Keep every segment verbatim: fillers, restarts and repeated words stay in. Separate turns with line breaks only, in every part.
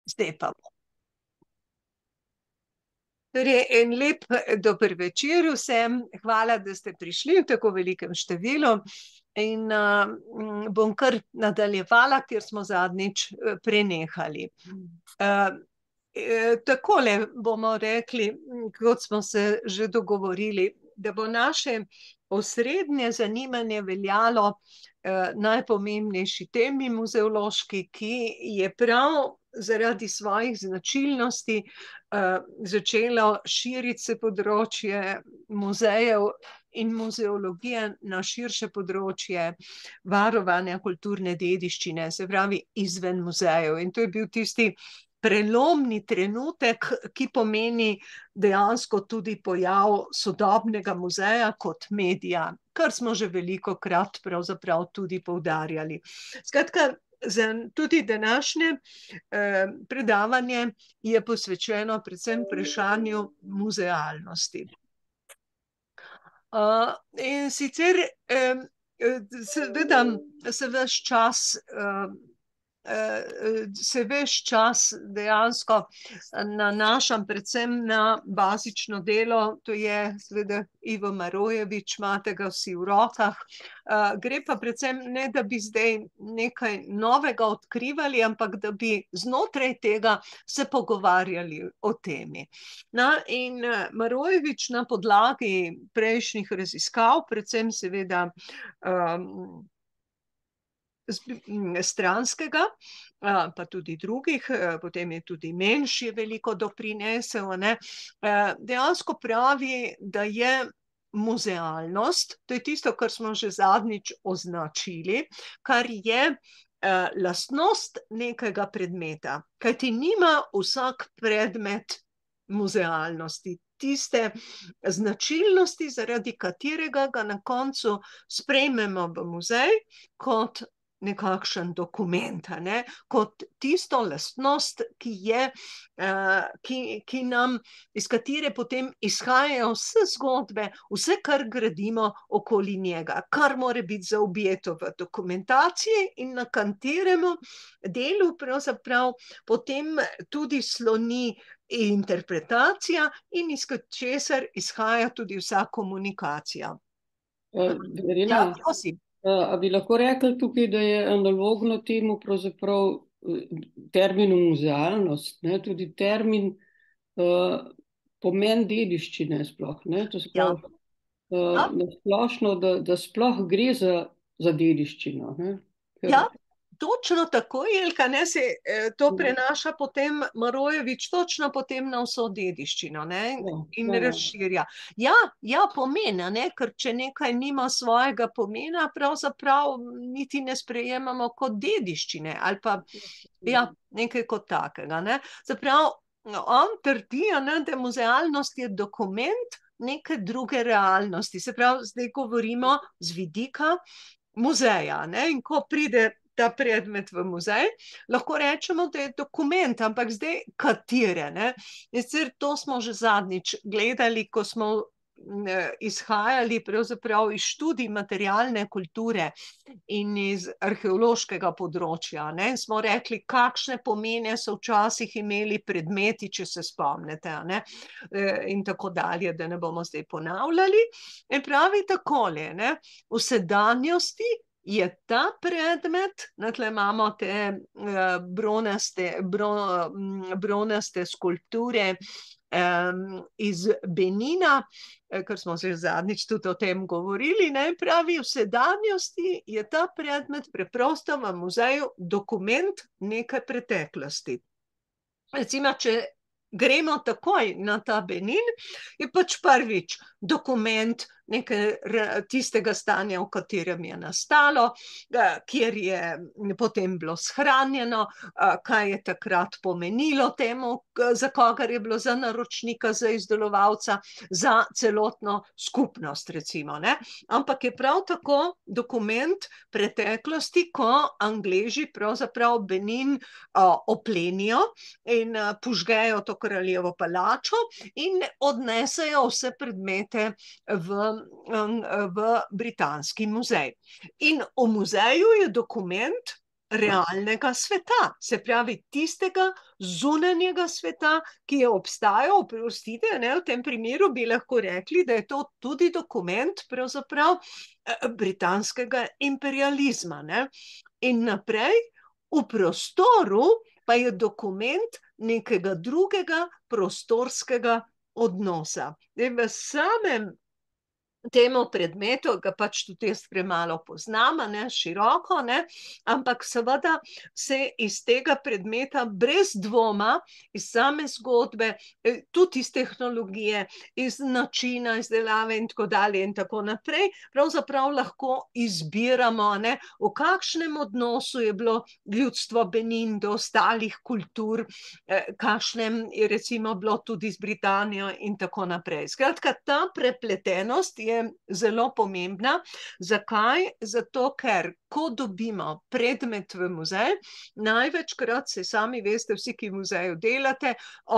Zdaj pa bo. Torej, en lep dober večer vsem. Hvala, da ste prišli v tako velikem številu. In uh, bom kar nadaljevala, kjer smo zadnjič prenehali. Uh, takole bomo rekli, kot smo se že dogovorili, da bo naše osrednje zanimanje veljalo uh, najpomembnejši temi muzeološki, ki je prav zaradi svojih značilnosti uh, začelo širiti se področje muzejev in muzeologije na širše področje varovanja kulturne dediščine, se pravi izven muzejev. In to je bil tisti prelomni trenutek, ki pomeni dejansko tudi pojav sodobnega muzeja kot medija, kar smo že velikokrat pravzaprav tudi poudarjali. Skratka, tudi današnje eh, predavanje je posvečeno predvsem vprašanju muzealnosti. Uh, in sicer eh, seveda se ves čas eh, se ves čas dejansko nanašam predvsem na bazično delo, to je seveda Ivo Marojevič, imate ga vsi v rokah. Gre pa predvsem ne, da bi zdaj nekaj novega odkrivali, ampak da bi znotraj tega se pogovarjali o temi. No, in Marojevič na podlagi prejšnjih raziskav, predvsem seveda um, stranskega, pa tudi drugih, potem je tudi Menš veliko doprinesel, ne, dejansko pravi, da je muzealnost, to je tisto, kar smo že zadnjič označili, kar je lastnost nekega predmeta, kajti nima vsak predmet muzealnosti, tiste značilnosti, zaradi katerega ga na koncu sprejmemo v muzej kot nekakšen dokument, ne? Kot tisto lastnost, ki je, uh, ki, ki nam, iz katere potem izhajajo vse zgodbe, vse, kar gradimo okoli njega, kar mora biti zaobjeto v dokumentaciji in na katerem delu pravzaprav potem tudi sloni interpretacija in iz česar izhaja tudi vsa komunikacija.
Uh, Verena,
ja, prosim.
A bi lahko rekli tukaj, da je analogno temu pravzaprav terminu muzealnost, ne, tudi termin uh, pomen dediščine sploh, ne, to se pravi, ja. uh, splošno, da, da sploh gre za, za dediščino, ne. Ker...
Ja, točno tako, Jelka, ne, se to prenaša potem Marojevič točno potem na vso dediščino, ne, in ja, ja. razširja. Ja, ja, pomena, ne, ker če nekaj nima svojega pomena, pravzaprav niti ne sprejemamo kot dediščine, ali pa, ja, nekaj kot takega, ne. Zaprav, on trdi, ne, da muzealnost je dokument neke druge realnosti, se pravi, zdaj govorimo z vidika muzeja, ne, in ko pride ta predmet v muzej, lahko rečemo, da je dokument, ampak zdaj katere, ne, in sicer to smo že zadnjič gledali, ko smo izhajali pravzaprav iz študij materialne kulture in iz arheološkega področja, ne, smo rekli, kakšne pomene so včasih imeli predmeti, če se spomnite, ne, in tako dalje, da ne bomo zdaj ponavljali. In pravi takole, ne, v sedanjosti je ta predmet, tle imamo te uh, bronaste, bro, bronaste skulpture um, iz Benina, ker smo se zadnjič tudi o tem govorili, ne, pravi, v sedanjosti je ta predmet preprosto v muzeju dokument neke preteklosti. Recimo, če gremo takoj na ta Benin, je pač prvič dokument neke tistega stanja, v katerem je nastalo, kjer je potem bilo shranjeno, kaj je takrat pomenilo temu, za kogar je bilo, za naročnika, za izdelovalca, za celotno skupnost, recimo, ne. Ampak je prav tako dokument preteklosti, ko Angleži pravzaprav Benin oplenijo in požgejo to kraljevo palačo in odnesejo vse predmete v v britanski muzej. In v muzeju je dokument realnega sveta, se pravi tistega zunanjega sveta, ki je obstajal, oprostite, ne, v tem primeru bi lahko rekli, da je to tudi dokument pravzaprav britanskega imperializma, ne. In naprej, v prostoru pa je dokument nekega drugega prostorskega odnosa. Zdaj, v samem temu predmetu, ga pač tudi jaz premalo poznam, ne, široko, ne, ampak seveda se iz tega predmeta brez dvoma, iz same zgodbe, tudi iz tehnologije, iz načina izdelave in tako dalje in tako naprej, pravzaprav lahko izbiramo, ne, v kakšnem odnosu je bilo ljudstvo Benin do ostalih kultur, kakšnem je recimo bilo tudi z Britanijo in tako naprej. Skratka, ta prepletenost je zelo pomembna. Zakaj? Zato, ker ko dobimo predmet v muzej, največkrat, se sami veste, vsi, ki v muzeju delate,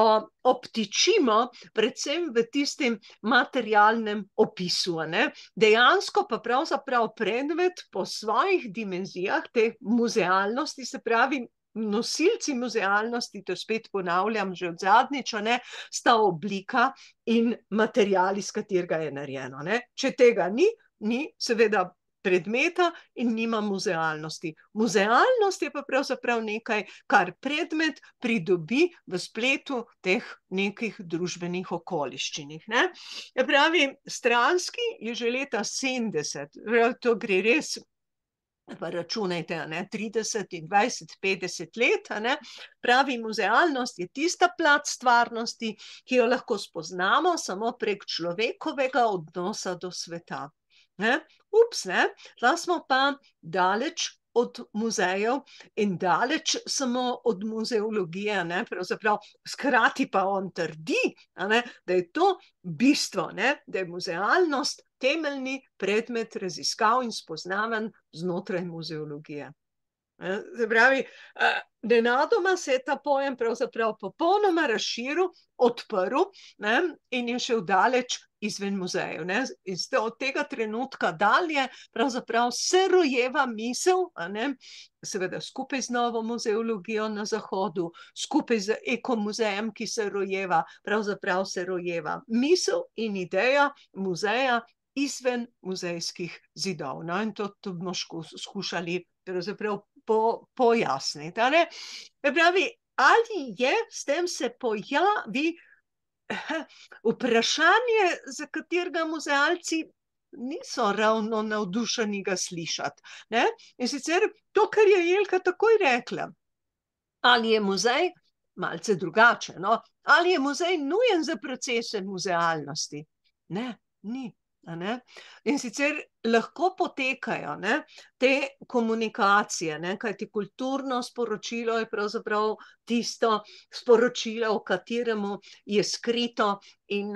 obtičimo predvsem v tistem materialnem opisu, ne. Dejansko pa pravzaprav predmet po svojih dimenzijah te muzealnosti, se pravi, nosilci muzealnosti, to spet ponavljam že od zadnjič, ne, sta oblika in material, iz katerega je narejeno, ne. Če tega ni, ni seveda predmeta in nima muzealnosti. Muzealnost je pa pravzaprav nekaj, kar predmet pridobi v spletu teh nekih družbenih okoliščin, ne. Se pravi, Stranski je že leta sedemdeset, to gre res, pa računajte, a ne, trideset in dvajset, petdeset let, a ne, pravi, muzealnost je tista plat stvarnosti, ki jo lahko spoznamo samo prek človekovega odnosa do sveta. Ne, ups, ne, zdaj smo pa daleč od muzejev in daleč samo od muzeologije, ne, pravzaprav, hkrati pa on trdi, a ne, da je to bistvo, ne, da je muzealnost temeljni predmet raziskav in spoznavanj znotraj muzeologije. Se pravi, nenadoma se je ta pojem pravzaprav popolnoma razširil, odprl, ne, in je šel daleč izven muzejev, ne. In od tega trenutka dalje pravzaprav se rojeva misel, a ne, seveda skupaj z novo muzeologijo na zahodu, skupaj z ekomuzejem, ki se rojeva, pravzaprav se rojeva misel in ideja muzeja izven muzejskih zidov. No, in to tudi bomo skušali pravzaprav pojasniti, a ne. Se pravi, ali je, s tem se pojavi vprašanje, za katerega muzealci niso ravno navdušeni ga slišati, ne. In sicer to, kar je Jelka takoj rekla, ali je muzej, malce drugače, no, ali je muzej nujen za procese muzealnosti? Ne, ni, a ne. In sicer lahko potekajo, ne, te komunikacije, ne, kajti kulturno sporočilo je pravzaprav tisto sporočilo, v kateremu je skrito in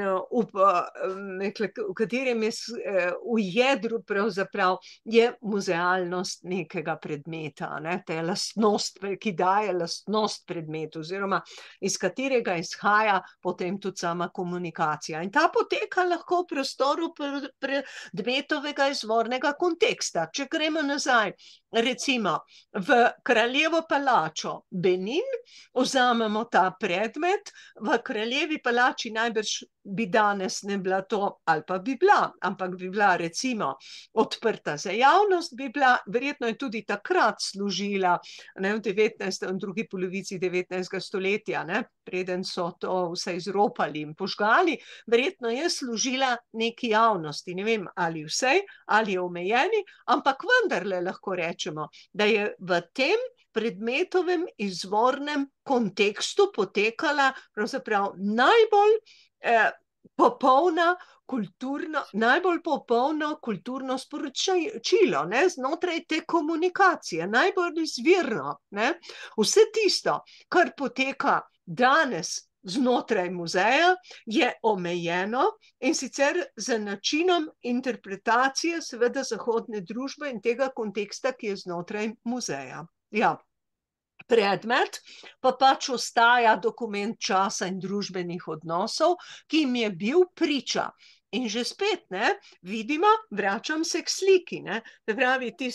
v katerem je v jedru pravzaprav je muzealnost nekega predmeta, ne, to je lastnost, ki daje lastnost predmetu oziroma iz katerega izhaja potem tudi sama komunikacija. In ta poteka lahko v prostoru predmetovega izvornega konteksta. Če gremo nazaj, recimo v Kraljevo palačo Benin, vzamemo ta predmet, v Kraljevi palači najbrž bi danes ne bila to, ali pa bi bila, ampak bi bila recimo odprta za javnost, bi bila, verjetno je tudi takrat služila, ne, v devetnajstem, v drugi polovici devetnajstega stoletja, ne, preden so to vse izropali in požgali, verjetno je služila neki javnosti, ne vem, ali vsej, ali je omejeni, ampak vendarle lahko rečemo, da je v tem predmetovem izvornem kontekstu potekala pravzaprav najbolj eh, popolna kulturno, najbolj popolno kulturno sporočilo, ne, znotraj te komunikacije, najbolj izvirno, ne. Vse tisto, kar poteka danes znotraj muzeja, je omejeno, in sicer z načinom interpretacije seveda zahodne družbe in tega konteksta, ki je znotraj muzeja. Ja. Predmet pa pač ostaja dokument časa in družbenih odnosov, ki jim je bil priča. In že spet, ne, vidimo, vračam se k sliki, ne, se pravi, tisti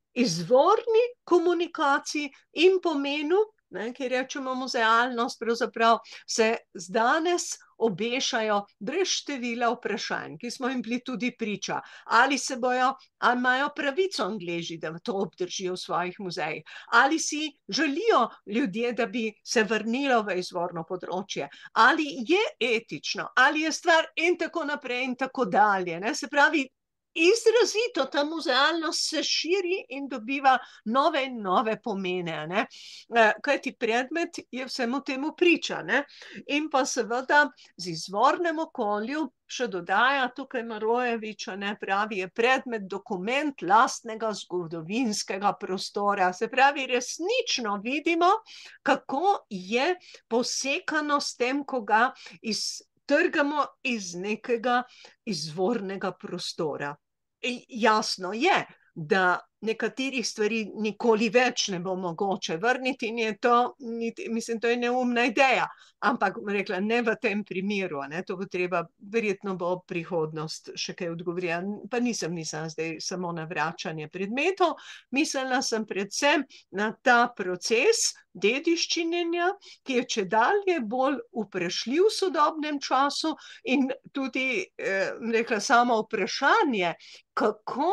izvorni komunikaciji in pomenu, ne, ki rečemo muzealnost, pravzaprav se z danes obešajo brez števila vprašanj, ki smo jim bili tudi priča. Ali se bojo, ali imajo pravico Angleži, da to obdržijo v svojih muzejih, ali si želijo ljudje, da bi se vrnilo v izvorno področje, ali je etično, ali je stvar in tako naprej in tako dalje, ne, se pravi, izrazito ta muzealnost se širi in dobiva nove in nove pomene, ne. Kajti predmet je vsemu temu priča, ne. In pa seveda z izvornem okolju še dodaja tukaj Marojevič, ne, pravi, je predmet dokument lastnega zgodovinskega prostora. Se pravi, resnično vidimo, kako je posekano s tem, ko ga iz trgamo iz nekega izvornega prostora. Jasno je, da nekaterih stvari nikoli več ne bo mogoče vrniti in je to, mislim, to je neumna ideja, ampak bom rekla, ne v tem primeru, ne, to bo treba, verjetno bo prihodnost še kaj odgovorila, pa nisem mislila zdaj samo na vračanje predmetov, mislila sem predvsem na ta proces dediščinjenja, ki je čedalje bolj vprašljiv v sodobnem času in tudi, eh, rekla, samo vprašanje, kako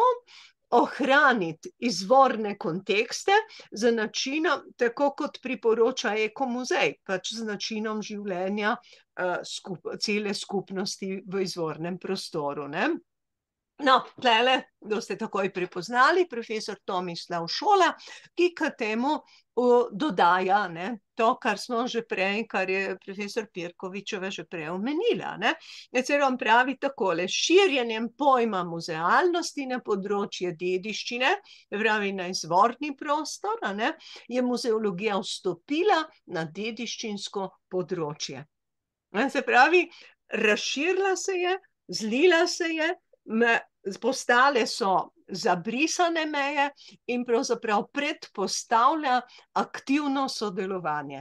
ohraniti izvorne kontekste z načinom, tako kot priporoča Ekomuzej, pač z načinom življenja uh, skup, cele skupnosti v izvornem prostoru, ne. No, tlele, kdo ste takoj prepoznali, profesor Tomislav Šola, ki k temu uh, dodaja, ne, to, kar smo že prej, kar je profesor Pirkovičeva že prej omenila, ne. Recimo on pravi takole: širjenjem pojma muzealnosti na področje dediščine, pravi na izvorni prostor, ne, je muzeologija vstopila na dediščinsko področje. Ne, se pravi, razširila se je, zlila se je, postale so zabrisane meje in pravzaprav predpostavlja aktivno sodelovanje.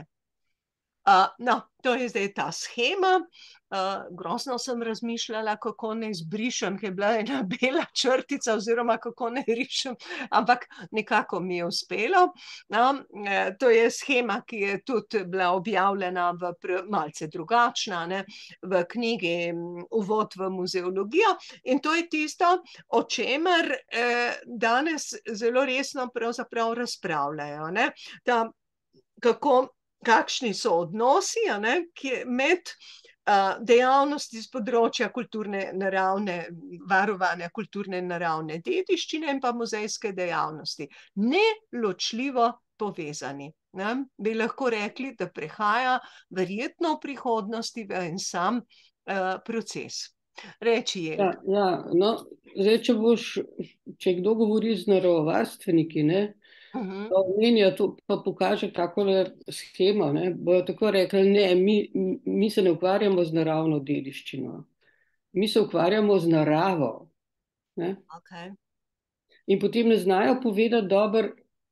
Uh, no, to je zdaj ta shema. Uh, grozno sem razmišljala, kako ne izbrišem, ki je bila ena bela črtica oziroma kako ne rišem, ampak nekako mi je uspelo. No, eh, to je shema, ki je tudi bila objavljena v malce drugačna, ne, v knjigi Uvod v muzeologijo in to je tisto, o čemer eh, danes zelo resno pravzaprav razpravljajo, ne, da kako kakšni so odnosi, a ne, ki med uh, dejavnosti z področja kulturne naravne, varovanja kulturne naravne dediščine in pa muzejske dejavnosti. Neločljivo povezani. Ne? Bi lahko rekli, da prehaja verjetno v prihodnosti v en sam uh, proces. Reči je.
Ja, ja, no, zdaj, če boš, če kdo govori z naravovarstveniki, ne,
Uh-huh.
Omenja to, pa pokaže takole schema, ne, bojo tako rekli, ne, mi, mi se ne ukvarjamo z naravno dediščino, mi se ukvarjamo z naravo. Ne.
Okay.
In potem ne znajo povedati dobro,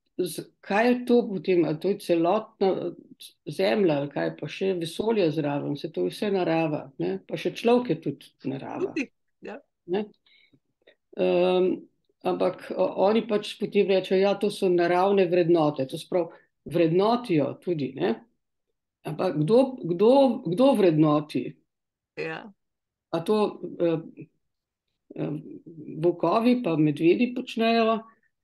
kaj je to potem, ali to je celotna zemlja, ali kaj, pa še vesolje zraven, se to je vse narava, ne, pa še človek je tudi narava.
Tudi, ja.
Ne. Um, Ampak oni pač potem rečejo, ja, to so naravne vrednote, to sprav vrednotijo tudi, ne? Ampak kdo, kdo, kdo vrednoti?
Ja.
A to uh, uh, volkovi pa medvedi počnejo?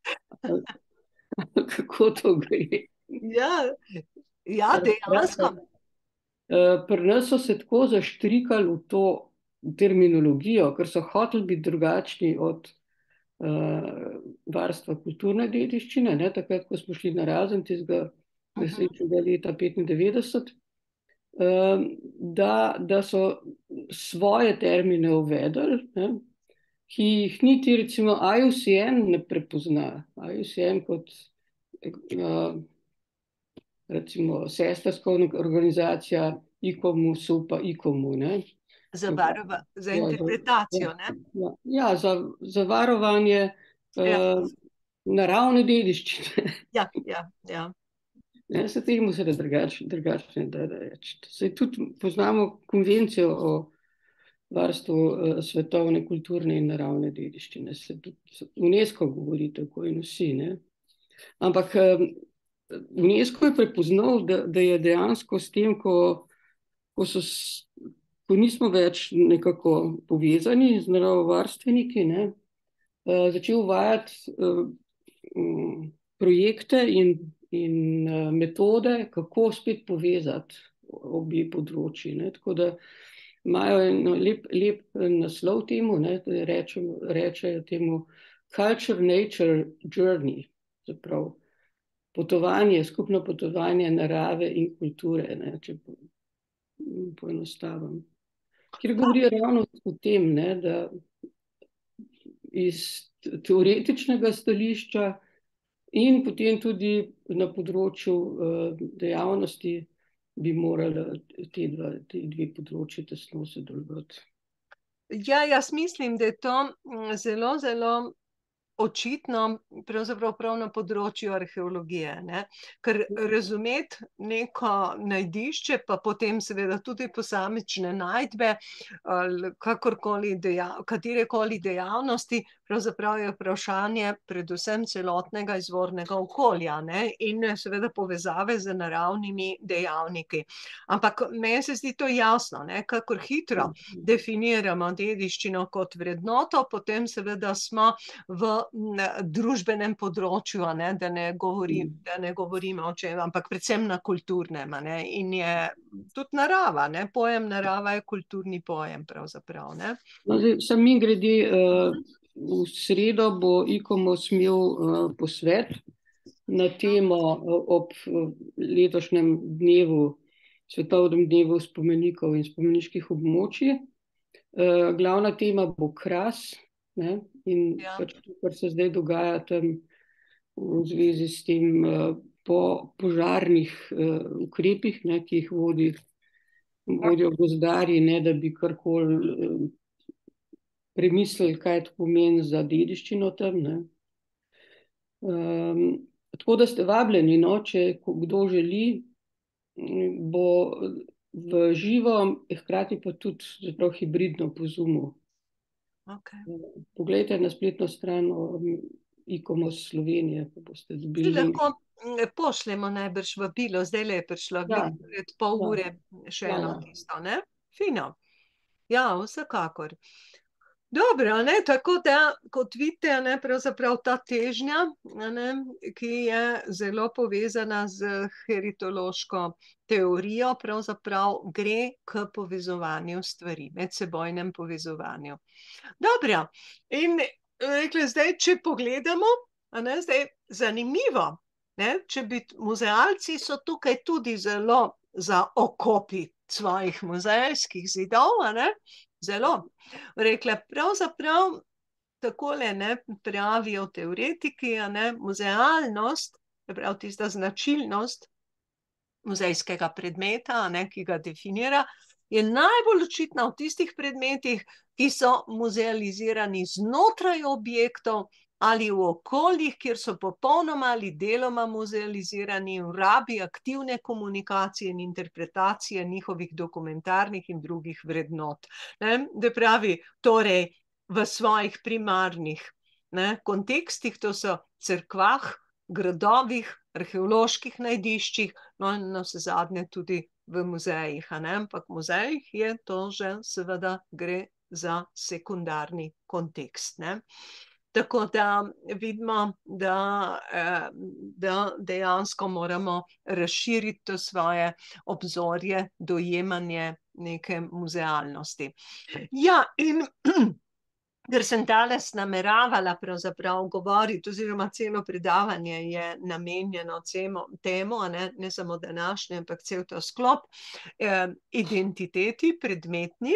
Kako to gre?
Ja, ja, dejansko.
Uh, pri nas so se tako zaštrikali v to terminologijo, ker so hoteli biti drugačni od Uh, varstva kulturne dediščine, ne, takrat, ko smo šli na razen tistega nesrečnega leta petindevetdeset, uh, da, da so svoje termine uvedli, ne, ki jih niti recimo I U C N ne prepozna. I U C N kot uh, recimo sestrska organizacija ICOMUS-u pa ICOMU, ne.
Za, varova, za interpretacijo,
ja,
ne?
Ja, ja, za, za varovanje
ja.
uh, naravne dediščine.
Ja, ja, ja.
Ne, se temu se da drugačne, drugačne da reči. Se tudi poznamo konvencijo o varstvu uh, svetovne kulturne in naravne dediščine. Se tudi UNESCO govori tako in vsi, ne? Ampak UNESCO je prepoznal, da, da je dejansko s tem, ko, ko, so, ko nismo več nekako povezani z naravovarstveniki, ne, začel uvajati projekte in, in metode, kako spet povezati obi področji. Ne. Tako da imajo en lep, lep naslov temu, ne, rečemo, rečejo temu Culture Nature Journey, zapravo potovanje, skupno potovanje narave in kulture, ne, če poenostavim. Kjer govori ravno o tem, ne, da iz teoretičnega stališča in potem tudi na področju dejavnosti bi morali te, dva, te dve področji tesno sodelovati.
Ja, jaz mislim, da je to zelo, zelo očitno pravzaprav prav na področju arheologije, ne? Ker razumeti neko najdišče, pa potem seveda tudi posamične najdbe, kakorkoli dejav, katerekoli dejavnosti, pravzaprav je vprašanje predvsem celotnega izvornega okolja, ne? In seveda povezave z naravnimi dejavniki. Ampak meni se zdi to jasno, ne? Kakor hitro definiramo dediščino kot vrednoto, potem seveda smo v družbenem področju, ne, da ne govorim, da ne govorimo o čem, ampak predvsem na kulturnem, ne, in je tudi narava, ne, pojem narava je kulturni pojem pravzaprav, ne.
No, zdaj, sam mi grede, uh, v sredo bo ICOMOS imel uh, posvet na temo uh, ob uh, letošnjem dnevu, svetovnem dnevu spomenikov in spomeniških območij. Uh, glavna tema bo Kras, ne, in ja. Pač to, kar se zdaj dogaja tam v zvezi s tem uh, po požarnih uh, ukrepih, ne, ki jih vodi, vodijo gozdarji, ne, da bi karkoli uh, premislili, kaj to pomeni za dediščino tam. Ne. Um, tako da ste vabljeni, no, če kdo želi, bo v živo, hkrati pa tudi zaprav hibridno po Zoomu.
Okay.
Poglejte na spletno stran ICOMOS Slovenije, pa boste dobili link.
Lahko pošljemo najbrž vabilo, zdaj je prišlo ja. Pred pol ure ja. Še eno ja. Tisto, ne? Fino. Ja, vsekakor. Dobro, ne, tako da, kot vidite, ne, pravzaprav ta težnja, ne, ki je zelo povezana z heritološko teorijo, pravzaprav gre k povezovanju stvari, medsebojnem povezovanju. Dobro, in rekli, zdaj, če pogledamo, ne, zdaj, zanimivo, ne, če bi muzealci so tukaj tudi zelo za okopi svojih muzejskih zidov, ne, zelo. Rekla, pravzaprav takole, ne, pravijo teoretiki, ne, muzealnost, prav tista značilnost muzejskega predmeta, ne, ki ga definira, je najbolj očitna v tistih predmetih, ki so muzealizirani znotraj objektov ali v okoljih, kjer so popolnoma ali deloma muzealizirani v rabi aktivne komunikacije in interpretacije njihovih dokumentarnih in drugih vrednot. Ne, da pravi, torej v svojih primarnih, ne, kontekstih, to so cerkvah, gradovih, arheoloških najdiščih, no in na vse zadnje tudi v muzejih, ne, ampak v muzejih je to že seveda gre za sekundarni kontekst, ne. Tako da vidimo, da, da dejansko moramo razširiti to svoje obzorje, dojemanje neke muzealnosti. Ja, in ker sem danes nameravala pravzaprav govoriti, oziroma celo predavanje je namenjeno temu, ne, ne samo današnje, ampak cel ta sklop, eh, identiteti, predmetni,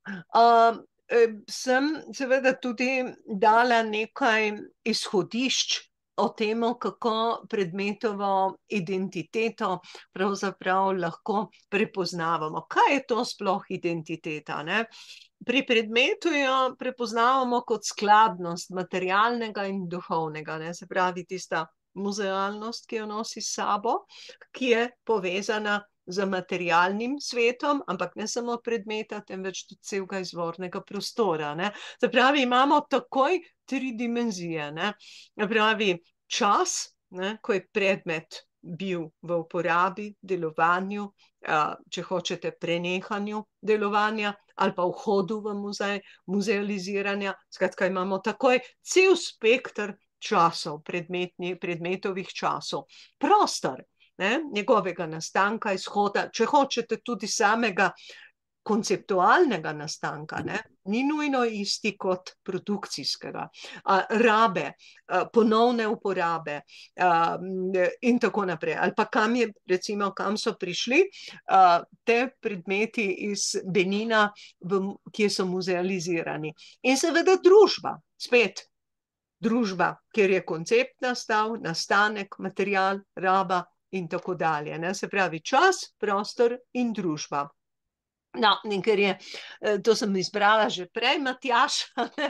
uh, sem seveda tudi dala nekaj izhodišč o tem, kako predmetovo identiteto pravzaprav lahko prepoznavamo. Kaj je to sploh identiteta, ne? Pri predmetu jo prepoznavamo kot skladnost materialnega in duhovnega, ne? Se pravi tista muzealnost, ki jo nosi s sabo, ki je povezana z materialnim svetom, ampak ne samo predmeta, temveč tudi celega izvornega prostora, ne. Se pravi, imamo takoj tri dimenzije, ne. Se pravi, čas, ne, ko je predmet bil v uporabi, delovanju, če hočete prenehanju delovanja ali pa vhodu v muzej, muzealiziranja. Skratka, imamo takoj cel spekter časov, predmetovih časov. Prostor, ne, njegovega nastanka, izhoda, če hočete tudi samega konceptualnega nastanka, ne, ni nujno isti kot produkcijskega. Rabe, ponovne uporabe in tako naprej. Ali pa kam je, recimo, kam so prišli te predmeti iz Benina, kje so muzealizirani. In seveda družba, spet družba, kjer je koncept nastal, nastanek, material, raba in tako dalje. Se pravi čas, prostor in družba. No, in ker je, to sem izbrala že prej, Matjaž,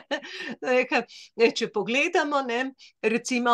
če pogledamo, ne, recimo,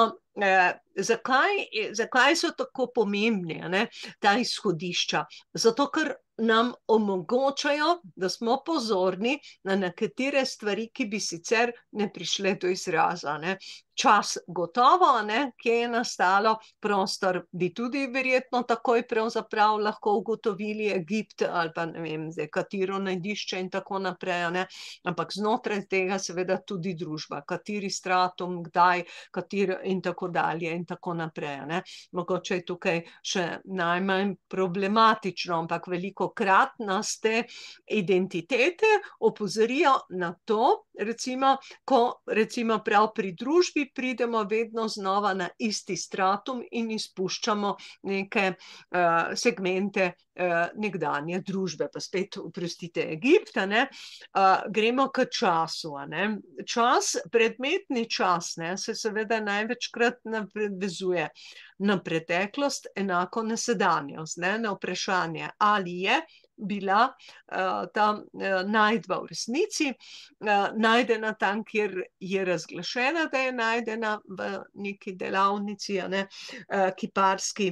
zakaj, zakaj so tako pomembni, ne, ta izhodišča? Zato, ker nam omogočajo, da smo pozorni na nekatere stvari, ki bi sicer ne prišle do izraza, ne. Čas gotovo, ne, kje je nastalo, prostor bi tudi verjetno takoj pravzaprav lahko ugotovili, Egipt ali pa ne vem, zdaj katero najdišče in tako naprej, ne, ampak znotraj tega seveda tudi družba, kateri stratum, kdaj, katero in tako dalje in tako naprej, ne. Mogoče je tukaj še najmanj problematično, ampak velikokrat nas te identitete opozorijo na to, recimo, ko recimo prav pri družbi pridemo vedno znova na isti stratum in izpuščamo neke uh, segmente uh, nekdanje družbe, pa spet, oprostite, Egipta, ne, uh, gremo k času, a ne. Čas, predmetni čas, ne, se seveda največkrat navezuje na preteklost, enako na sedanjost, ne, na vprašanje, ali je bila uh, ta uh, najdba v resnici uh, najdena tam, kjer je razglašena, da je najdena v neki delavnici, a ne, uh, kiparski,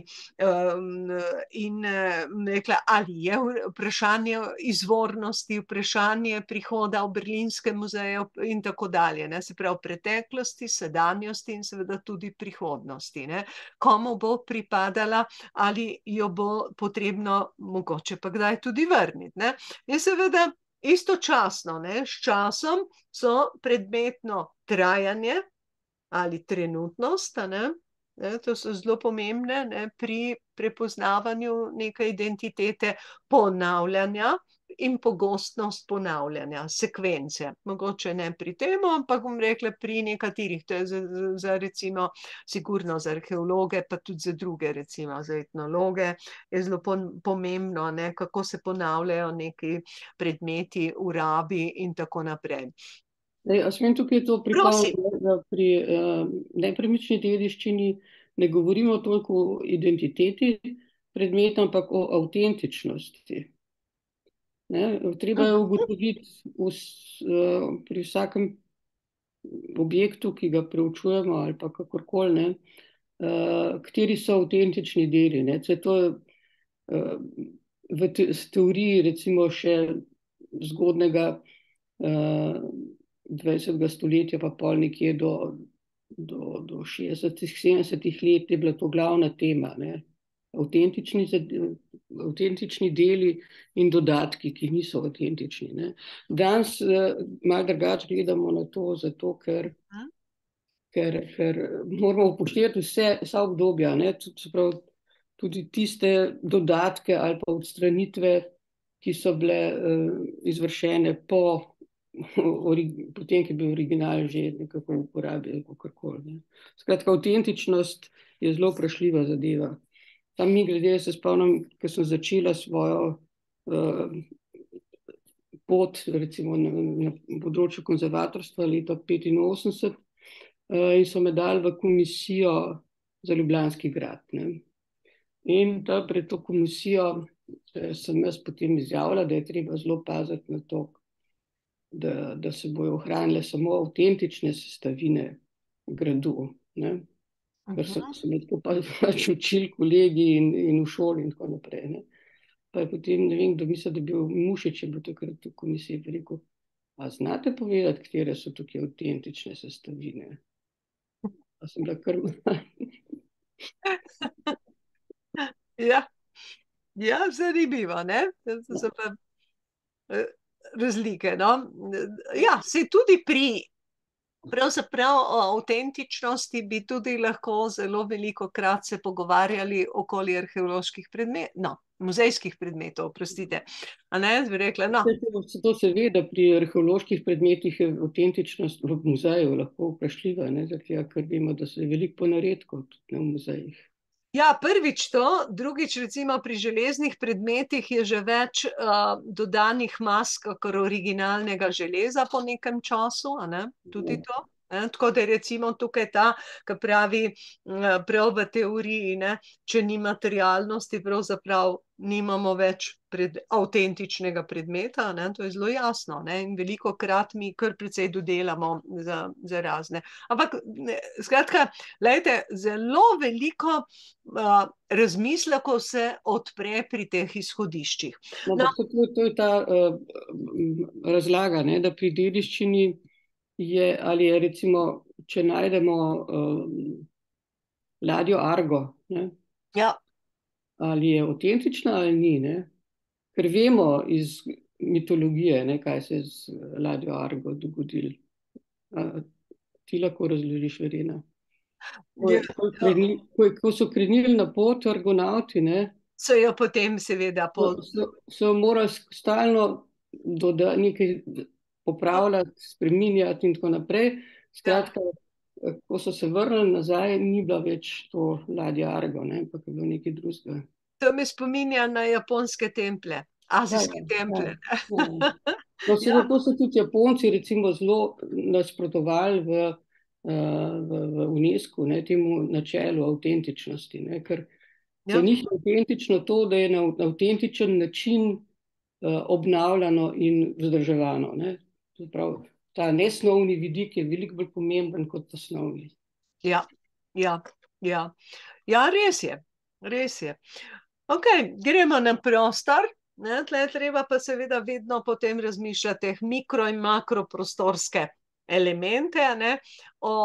um, in uh, rekla, ali je vprašanje izvornosti, vprašanje prihoda v Berlinskem muzeju in tako dalje, ne, se pravi preteklosti, sedanjosti in seveda tudi prihodnosti, ne. Komu bo pripadala, ali jo bo potrebno mogoče pa kdaj tudi vrniti, ne. In seveda istočasno, ne, s časom so predmetno trajanje ali trenutnost, a ne, ne, to so zelo pomembne, ne, pri prepoznavanju neke identitete, ponavljanja in pogostnost ponavljanja, sekvence. Mogoče ne pri tem, ampak bom rekla pri nekaterih, to je za, za recimo sigurno za arheologe, pa tudi za druge, recimo za etnologe, je zelo pomembno, ne, kako se ponavljajo neki predmeti v rabi in tako naprej.
Jaz smem tukaj to pripomniti, da pri uh, nepremični dediščini ne govorimo toliko o identiteti predmeta, ampak o avtentičnosti. Ne? Treba je ugotoviti vs, uh, pri vsakem objektu, ki ga preučujemo ali pa kakorkoli, ne, uh, kateri so avtentični deli. Ne? To je uh, v te, teoriji recimo še zgodnega uh, dvajsetega stoletja, pa pol nekje do, do, do šestdesetih, sedemdesetih let je bila to glavna tema, ne. Avtentični, avtentični deli in dodatki, ki niso avtentični, ne. Danes uh, malo drugače gledamo na to, zato ker, ker, ker moramo upoštevati vse, vsa obdobja, ne, tudi, prav, tudi tiste dodatke ali pa odstranitve, ki so bile uh, izvršene po potem, ki je bil original že nekako v uporabi, kakorkoli. Skratka, avtentičnost je zelo vprašljiva zadeva. Tam mi glede, se spomnim, ko sem začela svojo uh, pot, recimo na, na področju konzervatorstva leta petinosemdeset, uh, in so me dali v komisijo za Ljubljanski grad. Ne. In ta, pred to komisijo sem jaz potem izjavila, da je treba zelo paziti na to, Da, da se bojo ohranile samo avtentične sestavine gradu. Ne? Ker so se me tako pač učili kolegi in, in v šoli in tako naprej. Ne? Pa je potem, ne vem, kdo misli, da je bil Mušič, je bil takrat v komisiji rekel, a znate povedati, katere so tukaj avtentične sestavine? Pa sem bila kar
Ja, ja, zanimivo, ne? To so pa eh, razlike, no? Ja, se tudi pri pravzaprav o avtentičnosti bi tudi lahko zelo veliko krat se pogovarjali okoli arheoloških predmetov, no, muzejskih predmetov, prostite. A ne, bi rekla, no.
To se ve, da pri arheoloških predmetih je avtentičnost v muzeju lahko vprašljiva, ne, zato ker vemo, da se je veliko ponaredkov tudi v muzejih.
Ja, prvič to, drugič recimo pri železnih predmetih je že več uh, dodanih mas, kakor originalnega železa po nekem času, a ne, tudi to. Ne? Tako da je recimo tukaj ta, ki pravi prav v teoriji, ne, če ni materialnosti, pravzaprav nimamo več pred, avtentičnega predmeta, ne, to je zelo jasno, ne, in veliko krat mi kar precej dodelamo za, za razne. Ampak, ne, skratka, lejte, zelo veliko uh, razmislekov se odpre pri teh izhodiščih.
No, no. To, to je ta uh, razlaga, ne, da pri dediščini je, ali je recimo, če najdemo um, ladjo Argo, ne,
ja.
ali je avtentična ali ni, ne, ker vemo iz mitologije, ne, kaj se je z ladjo Argo dogodilo. Ti lahko razložiš, Verena? Ko,
Ja.
ko, krenil, ko, ko so krenili na pot argonauti, ne,
so jo potem seveda po...
so, so morali stalno doda, nekaj popravljati, spreminjati in tako naprej. Skratka, ja. Ko so se vrnili nazaj, ni bila več to ladja Argo, ne, ampak je bilo nekaj drugega.
To me spominja na japonske templje, azijske ja, templje.
Ja, ja. No, se, ja. To so tudi Japonci recimo zelo nasprotovali v, v, v UNESCO, ne, temu načelu avtentičnosti, ne, ker za ja. njih je avtentično to, da je na avtentičen način uh, obnavljano in vzdrževano. Ne. Prav, ta nesnovni vidik je veliko bolj pomemben kot osnovni.
Ja, ja, ja. Ja, res je, res je. Ok, gremo na prostor. Ne, tle treba pa seveda vedno potem razmišljati teh mikro in makro prostorske elemente, ne, o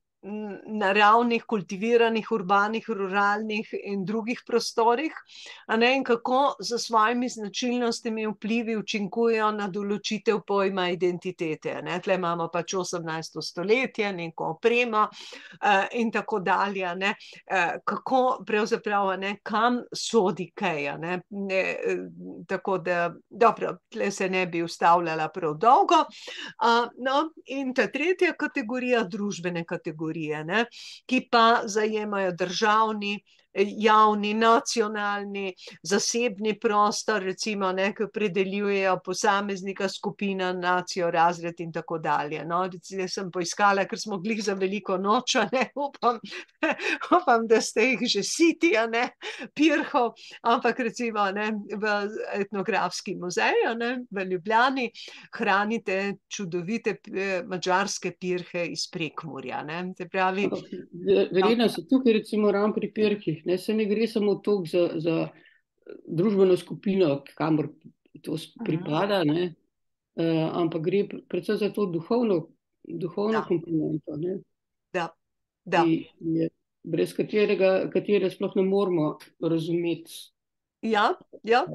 naravnih, kultiviranih, urbanih, ruralnih in drugih prostorih, a ne, in kako za svojimi značilnostmi vplivi učinkujejo na določitev pojma identitete. Ne. Tle imamo pač osemnajsto stoletje, neko opremo uh, in tako dalje. Ne. Uh, kako pravzaprav, ne, kam sodi kaj. Ne. Ne, uh, tako da, dobro, tle se ne bi ustavljala prav dolgo. Uh, no, in ta tretja kategorija, družbene kategorije, Ne, ki pa zajemajo državni, javni, nacionalni, zasebni prostor, recimo, ne, ki predeljujejo posameznika, skupina, nacijo, razred in tako dalje. No, recimo, sem poiskala, ker smo glih za veliko nočo, ne, upam, upam, da ste jih že siti, ne, pirhov, ampak recimo, ne, v etnografski muzej, ne, v Ljubljani hranite čudovite madžarske pirhe iz Prekmurja, ne. Se pravi,
Verjetno se tukaj recimo ravno pri pirhih, ne, se ne gre samo toliko za, za družbeno skupino, kamor to pripada, ne, uh, ampak gre predvsem za to duhovno, duhovno
da.
komponento, ne,
da. Da.
ki je, brez katerega, katere sploh ne moramo razumeti.
Ja, ja.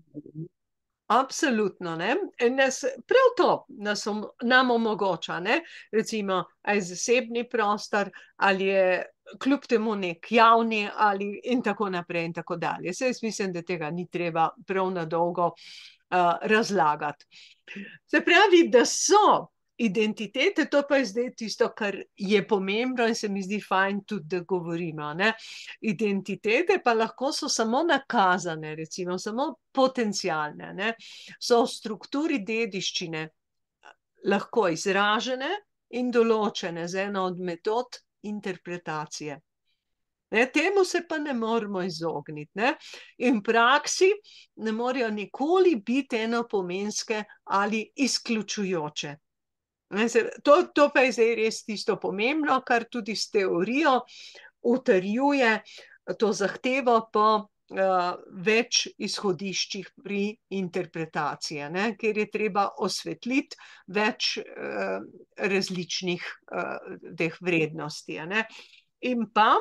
Absolutno, ne. Nas, prav to nas, nam omogoča, ne, recimo, aj zasebni prostor, ali je kljub temu nek javni, ali in tako naprej in tako dalje. Saj jaz mislim, da tega ni treba prav na dolgo uh, razlagati. Se pravi, da so identitete, to pa je zdaj tisto, kar je pomembno in se mi zdi fajn tudi, da govorimo, ne. Identitete pa lahko so samo nakazane, recimo, samo potencialne, ne. So v strukturi dediščine lahko izražene in določene z eno od metod interpretacije. Ne, temu se pa ne moramo izogniti, ne. In v praksi ne morejo nikoli biti enopomenske ali izključujoče. To, to pa je zdaj res tisto pomembno, kar tudi s teorijo utrjuje to zahtevo po uh, več izhodiščih pri interpretaciji, ne, ker je treba osvetliti več uh, različnih uh, teh vrednosti. Ne. In pa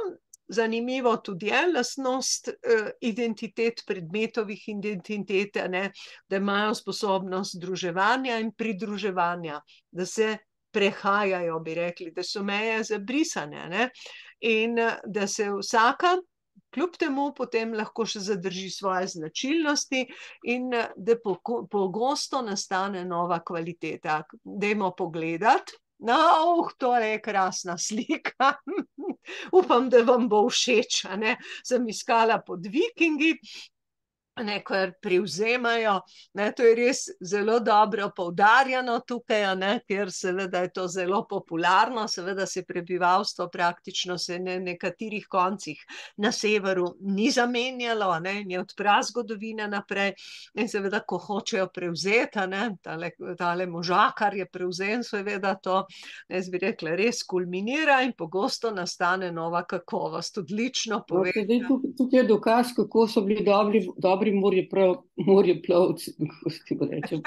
zanimivo tudi je lastnost uh, identitet, predmetovih identitet, ne, da imajo sposobnost združevanja in pridruževanja, da se prehajajo, bi rekli, da so meje zabrisane, ne, in uh, da se vsaka kljub temu potem lahko še zadrži svoje značilnosti in da pogosto nastane nova kvaliteta. Dajmo pogledati. No, oh, to je krasna slika. Upam, da vam bo všeč, a ne. Sem iskala pod vikingi, ne, kar privzemajo, ne, to je res zelo dobro poudarjeno tukaj, ne, ker seveda je to zelo popularno, seveda se prebivalstvo praktično se na nekaterih koncih na severu ni zamenjalo, ne, in je odpra zgodovina naprej in seveda, ko hočejo prevzeti, ne, tale, tale možakar je prevzen, seveda to, jaz bi rekla, res kulminira in pogosto nastane nova kakovost, odlično povedano.
Tukaj, tukaj je dokaz, kako so bili dobri, dobri morjeplovci, kako se ti rečem.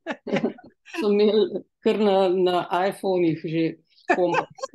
So imeli kar na, na iPhonih že kompas.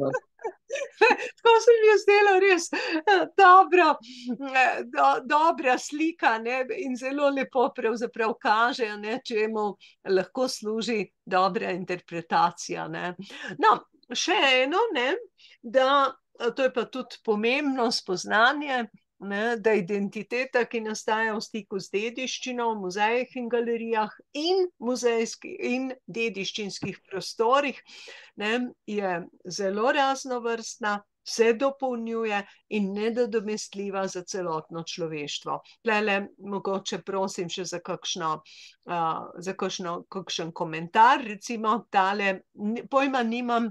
Tako se mi je zdelo res dobro, do, dobra slika, ne, in zelo lepo pravzaprav kaže, ne, čemu lahko služi dobra interpretacija. Ne. No, še eno, ne, da to je pa tudi pomembno spoznanje, ne, da identiteta, ki nastaja v stiku z dediščino v muzejih in galerijah in muzejskih in dediščinskih prostorih, ne, je zelo raznovrstna, se dopolnjuje in nenadomestljiva za celotno človeštvo. Tlele mogoče prosim še za kakšno, uh, za kakšno, kakšen komentar, recimo tale, pojma nimam,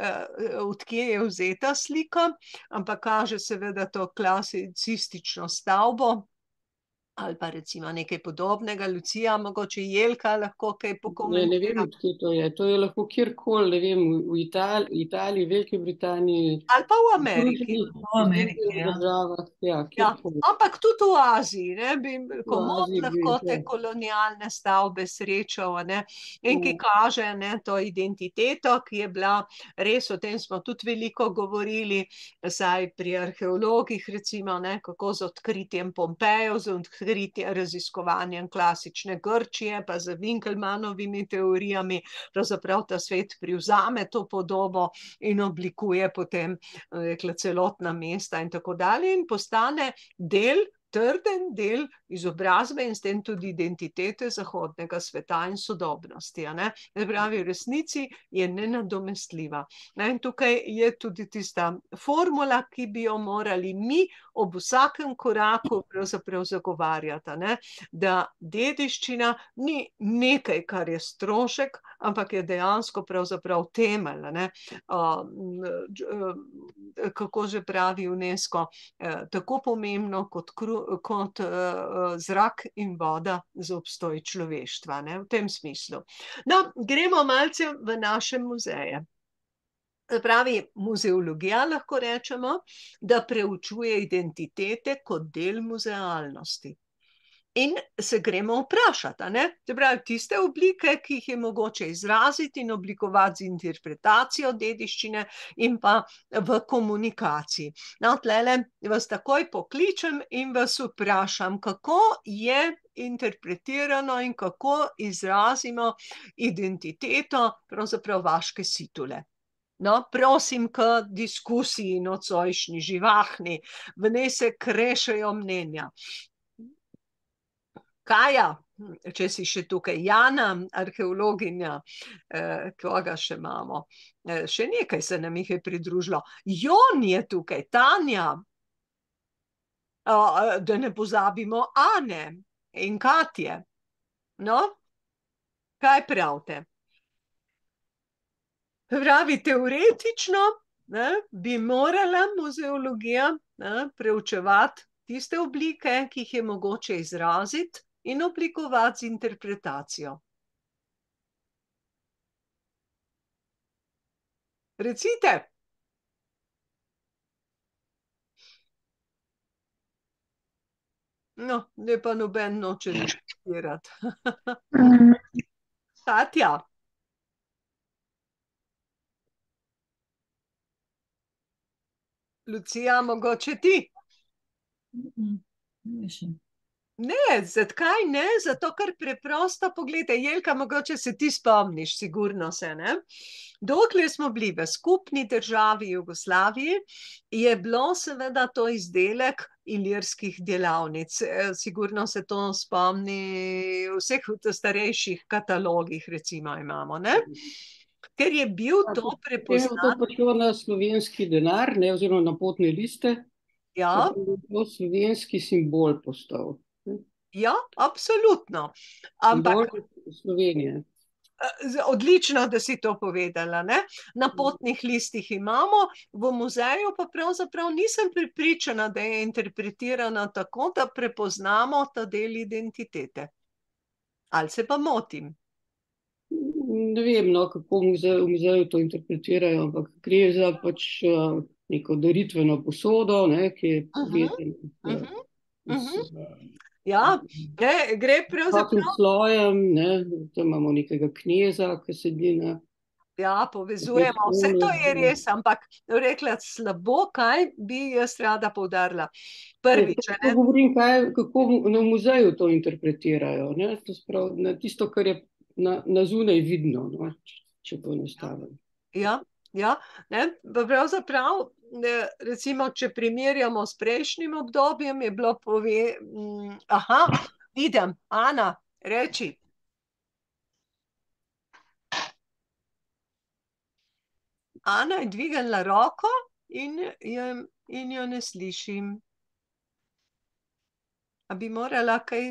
od kje je vzeta slika, ampak kaže seveda to klasicistično stavbo ali pa recimo nekaj podobnega. Lucija, mogoče Jelka lahko kaj pokomentira.
Ne, ne vem, kje to je. To je lahko kjerkoli, ne vem, v Italiji, Italiji, Veliki Britaniji.
Ali pa v Ameriki.
V Ameriki, ja.
Ja,
ja, ampak tudi v Aziji, ne, bi komod lahko te kolonialne stavbe srečal, ne, in ki kaže, ne, to identiteto, ki je bila res, o tem smo tudi veliko govorili, saj pri arheologih recimo, ne, kako z odkritjem Pompejev, z odkritjem raziskovanjem klasične Grčije, pa z Winkelmannovimi teorijami, pravzaprav ta svet privzame to podobo in oblikuje potem, rekla, celotna mesta in tako dalje in postane del, trden del izobrazbe in s tem tudi identitete zahodnega sveta in sodobnosti. Ne? Pravi, v resnici je nenadomestljiva. Ne? In tukaj je tudi tista formula, ki bi jo morali mi ob vsakem koraku pravzaprav zagovarjati, ne? Da dediščina ni nekaj, kar je strošek, ampak je dejansko pravzaprav temelj. Ne? Uh, kako že pravi UNESCO, uh, tako pomembno kot kru kot uh, zrak in voda za obstoj človeštva, ne, v tem smislu. No, gremo malce v naše muzeje. Pravi, muzeologija lahko rečemo, da preučuje identitete kot del muzealnosti. In se gremo vprašati, ne? Se pravi, tiste oblike, ki jih je mogoče izraziti in oblikovati z interpretacijo dediščine in pa v komunikaciji. No, tlele vas takoj pokličem in vas vprašam, kako je interpretirano in kako izrazimo identiteto pravzaprav vaške situle. No, prosim k diskusiji nocojšnji, živahni, v njej se krešejo mnenja. Kaja, če si še tukaj, Jana, arheologinja, eh, koga še imamo, eh, še nekaj se nam jih je pridružilo. Jon je tukaj, Tanja, eh, da ne pozabimo Ane in Katje. No, kaj pravite? Pravi, teoretično, ne, bi morala muzeologija, ne, preučevati tiste oblike, ki jih je mogoče izraziti in oblikovati z interpretacijo. Recite. No, ne pa noben noče recitirati. Katja. Lucija, mogoče ti?
Mm, ne še.
Ne, zakaj ne? Zato, ker preprosto pogledaj, Jelka, mogoče se ti spomniš, sigurno se, ne? Dokler smo bili v skupni državi Jugoslaviji, je bilo seveda to izdelek ilirskih delavnic. E, Sigurno se to spomni v vseh starejših katalogih, recimo imamo, ne? Ker je bil to
Potem je to
prepoznan.
prišlo na slovenski denar, ne, oziroma na potne liste,
Ja,
potem je to slovenski simbol postal. ne.
ja, absolutno. Ampak
Simbol Slovenije.
Z- odlično, da si to povedala, ne? Na potnih listih imamo, v muzeju pa pravzaprav nisem prepričana, da je interpretirana tako, da prepoznamo ta del identitete. Ali se pa motim?
Ne vem, no, kako v muzeju, v muzeju to interpretirajo, ampak gre za pač uh, neko daritveno posodo, ne, ki je
Uh -huh,
povezana
uh
z,
-huh, uh
z,
-huh. Ja, ne, gre
s takim
pravzaprav.
slojem, ne, tam imamo nekega kneza, ki sedi na
Ja, povezujemo, vse to je res, ampak rekla slabo, kaj bi jaz rada poudarila. Prvič,
To
ne?
govorim, kaj, kako v na muzeju to interpretirajo, ne, to sprav, na tisto, kar je na, na zunaj vidno, no, če, če poenostavim.
Ja, ja, ne, pa pravzaprav, ne, recimo, če primerjamo s prejšnjim obdobjem, je bilo pove, mm, aha, vidim, Ana, reči. Ana je dvignila roko in, je, in jo ne slišim. A bi morala kaj...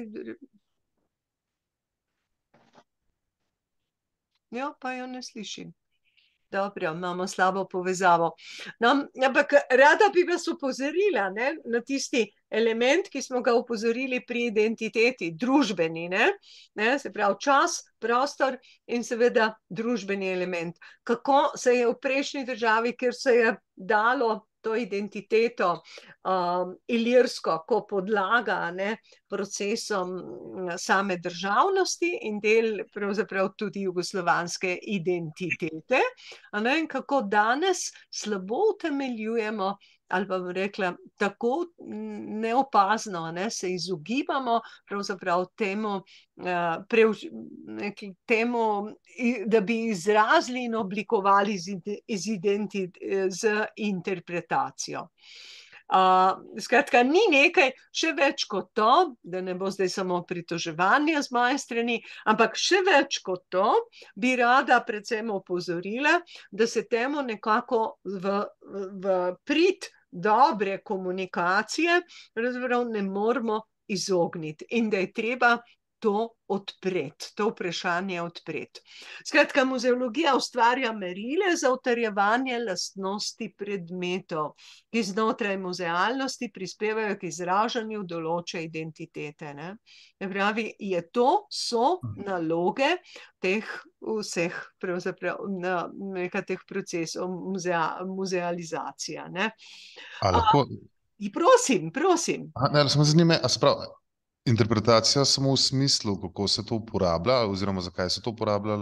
Jo, pa jo ne slišim. Dobro, imamo slabo povezavo. No, ampak rada bi vas upozorila, ne, na tisti element, ki smo ga upozorili pri identiteti, družbeni, ne, ne, se pravi čas, prostor in seveda družbeni element. Kako se je v prejšnji državi, kjer se je dalo to identiteto um, ilirsko, ko podlaga, ne, procesom same državnosti in del pravzaprav tudi jugoslovanske identitete, a ne, in kako danes slabo utemeljujemo, ali pa bom rekla, tako neopazno, ne, se izogibamo pravzaprav temu, uh, preuž, neki, temu, da bi izrazili in oblikovali z, iz identit, z interpretacijo. Uh, skratka, ni nekaj še več kot to, da ne bo zdaj samo pritoževanje z moje strani, ampak še več kot to bi rada predvsem opozorila, da se temu nekako v, v prid dobre komunikacije razprav ne moramo izogniti in da je treba to odpreti, to vprašanje odpreti. Skratka, muzeologija ustvarja merile za utrjevanje lastnosti predmetov, ki znotraj muzealnosti prispevajo k izražanju določene identitete. Ne? Pravi, je to so naloge teh vseh pravzaprav na nekaj teh procesov muzea, muzealizacija. Ne?
A lahko?
A, prosim, prosim.
Aha, ne, samo zanima, a se pravi, interpretacija samo v smislu, kako se to uporablja, oziroma zakaj se to uporablja,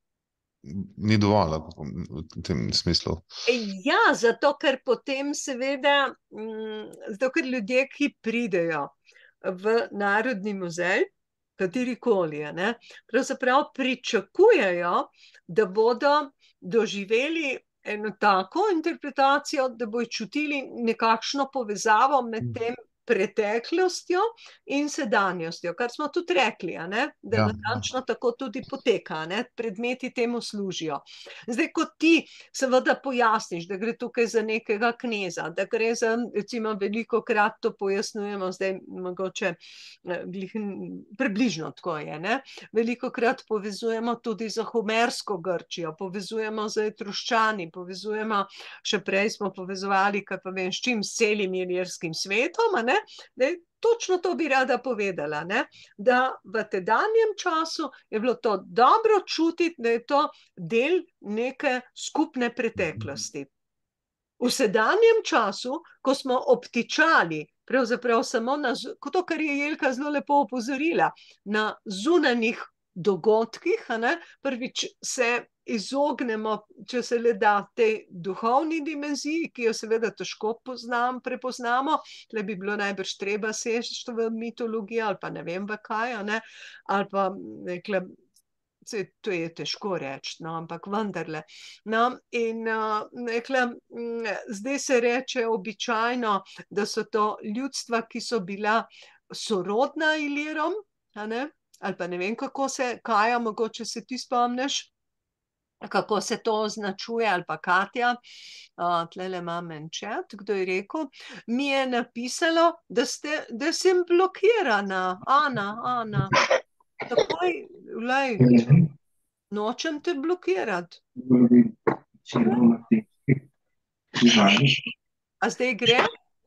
ni dovolj v tem smislu.
Ja, zato ker potem seveda, zato ker ljudje, ki pridejo v Narodni muzej, katerikoli, ne, pravzaprav pričakujejo, da bodo doživeli eno tako interpretacijo, da bodo čutili nekakšno povezavo med tem preteklostjo in sedanjostjo, kar smo tudi rekli, a ne, da
Ja,
natančno tako tudi poteka, ne, predmeti temu služijo. Zdaj, ko ti seveda pojasniš, da gre tukaj za nekega kneza, da gre za, recimo, veliko krat to pojasnjujemo, zdaj mogoče približno tako je, ne, veliko krat povezujemo tudi za homersko Grčijo, povezujemo za etruščani, povezujemo, še prej smo povezovali, kaj pa vem, s čim, s celim ilirskim svetom, a ne. Da, točno to bi rada povedala, ne? Da v tedanjem času je bilo to dobro čutiti, da je to del neke skupne preteklosti. V sedanjem času, ko smo obtičali, pravzaprav samo na, to, kar je Jelka zelo lepo opozorila, na zunanjih dogodkih, a ne, prvič se izognemo, če se le da, tej duhovni dimenziji, ki jo seveda težko poznam, prepoznamo, tle bi bilo najbrž treba seči v mitologijo ali pa ne vem v kaj, a ne, ali pa nekle, se, to je težko reči, no, ampak vendarle. No, in uh, nekle, m, zdaj se reče običajno, da so to ljudstva, ki so bila sorodna Ilirom, a ne, ali pa ne vem, kako se, Kaja, mogoče se ti spomniš, kako se to označuje, ali pa Katja, uh, tlele imam en chat, kdo je rekel, mi je napisalo, da, ste, da sem blokirana, Ana, Ana, takoj, vlaj, nočem te blokirati. A zdaj gre?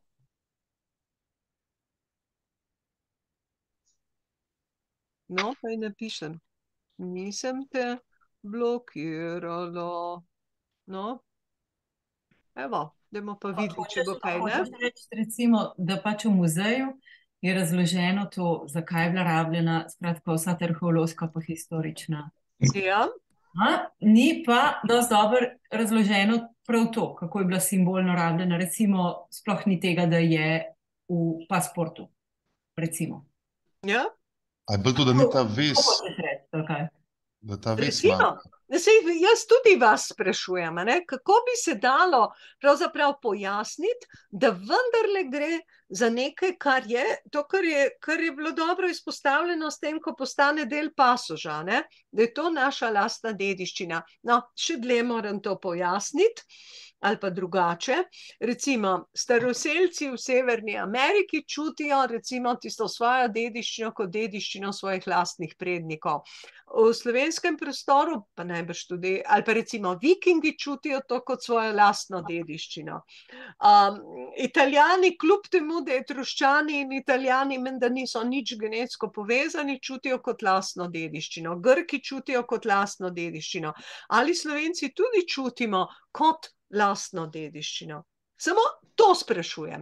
No, pa ji napišem, nisem te blokirala. No, evo, dajmo pa videti, če bo kaj, ne?
Hočeš reči, recimo, da pač v muzeju je razloženo to, zakaj je bila rabljena, skratka, vsa ta arheološka pa historična.
Ja,
A? Ni pa dosti dobro razloženo prav to, kako je bila simbolno rabljena, recimo, sploh ni tega, da je v pasportu, recimo.
ja.
A je bilo to, da ni ta ves,
Kako hočeš reči, to kaj?
da ta ves
Recimo,
manjka?
sej, jaz tudi vas sprašujem, a ne, kako bi se dalo pravzaprav pojasniti, da vendarle gre za nekaj, kar je, to, kar je, kar je bilo dobro izpostavljeno s tem, ko postane del pasoža, ne, da je to naša lastna dediščina. No, še dlje moram to pojasniti, ali pa drugače. Recimo, staroselci v Severni Ameriki čutijo recimo tisto svojo dediščino kot dediščino svojih lastnih prednikov. V slovenskem prostoru, pa najbrž tudi, ali pa recimo Vikingi čutijo to kot svojo lastno dediščino. Um, Italijani, kljub temu, da Etruščani in Italijani menda niso nič genetsko povezani, čutijo kot lastno dediščino. Grki čutijo kot lastno dediščino. Ali Slovenci tudi čutimo kot lastno dediščino? Samo to sprašujem.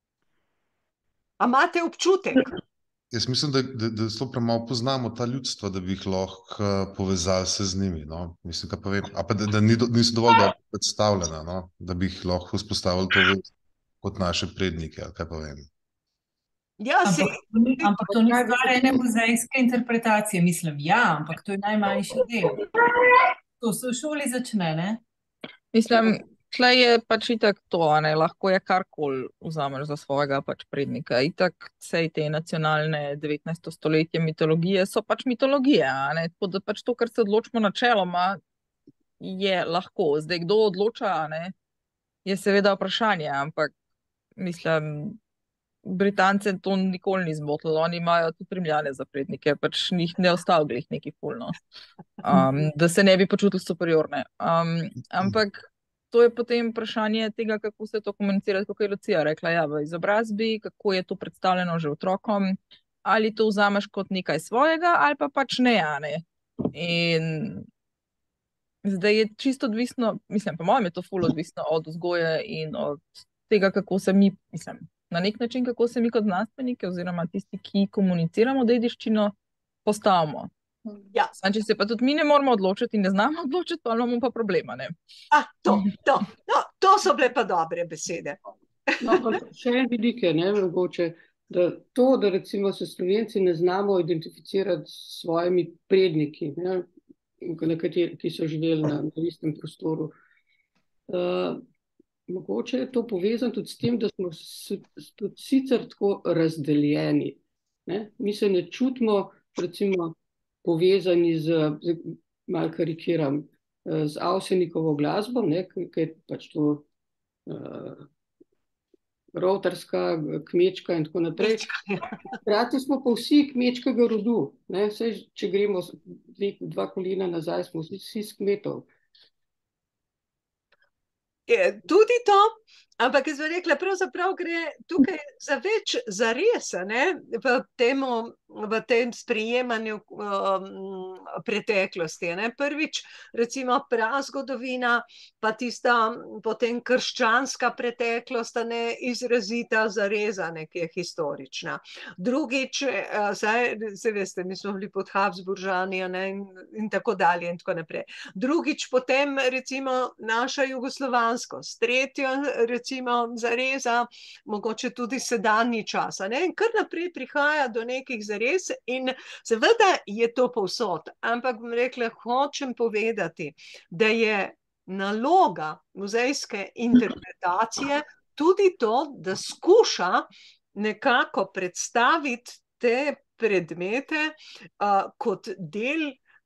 A imate občutek?
Jaz mislim, da, da, da zelo premalo poznamo ta ljudstva, da bi jih lahko uh, povezali se z njimi. No? Mislim, kaj pa vem. A pa da, da ni do, niso dovolj dobro predstavljena, no? Da bi jih lahko vzpostavili to vez kot naše prednike, ali kaj pa vem.
Ja, se,
Ampak, to ni- ampak to ni stvar ene muzejske interpretacije, mislim, ja, ampak to je najmanjši del. To se v šoli začne, ne?
Mislim, tle je pač itak to, a ne, lahko je karkoli vzameš za svojega pač prednika. Itak sej te nacionalne devetnajsto stoletje mitologije so pač mitologije, a ne, tako da pač to, kar se odločimo načeloma, je lahko. Zdaj, kdo odloča, a ne, je seveda vprašanje, ampak mislim, Britance to nikoli ni zmotilo, oni imajo tudi Rimljane za prednike, pač njih ne ostavili neki fulno, um, da se ne bi počutili superiorne. Um, ampak to je potem vprašanje tega, kako se to komunicira, kako je Lucija rekla, ja, v izobrazbi, kako je to predstavljeno že otrokom, ali to vzameš kot nekaj svojega, ali pa pač ne, a ne. In zdaj je čisto odvisno, mislim, po mojem je to ful odvisno od vzgoje in od tega, kako se mi, mislim, na nek način, kako se mi kot znanstveniki oziroma tisti, ki komuniciramo dediščino, postavimo.
ja.
Sam, če se pa tudi mi ne moramo odločiti in ne znamo odločiti, pa imamo pa problema, ne.
Ah, to, to, no, to so bile pa dobre besede.
No, pa še en vidik je, ne, mogoče, da to, da recimo se Slovenci ne znamo identificirati s svojimi predniki, ne, na kateri, ki so živeli na, na istem prostoru. Uh, mogoče je to povezano tudi s tem, da smo s, tudi sicer tako razdeljeni. Ne. Mi se ne čutimo, recimo, povezani z, z malo karikiram, z Avsenikovo glasbo, ne, ki je pač to uh, rovtarska, kmečka in tako naprej. Hkrati smo pa vsi kmečkega rodu. Ne? Saj, če gremo dve, dva kolena nazaj, smo vsi, vsi s kmetov.
Tudi to, Ampak jaz bi rekla, pravzaprav gre tukaj za več zaresa, ne, v temu, v tem sprejemanju um, preteklosti, ne. Prvič, recimo prazgodovina, pa tista potem krščanska preteklost, ne, izrazita zareza, ne, ki je historična. Drugič, uh, saj, se veste, mi smo bili pod Habsburžani, ne, in, in tako dalje in tako naprej. Drugič, potem recimo naša jugoslovanskost. Tretjo, recimo zareza, mogoče tudi sedanji čas, ne, in kar naprej prihaja do nekih zarez in seveda je to povsod, ampak bom rekla, hočem povedati, da je naloga muzejske interpretacije tudi to, da skuša nekako predstaviti te predmete uh, kot del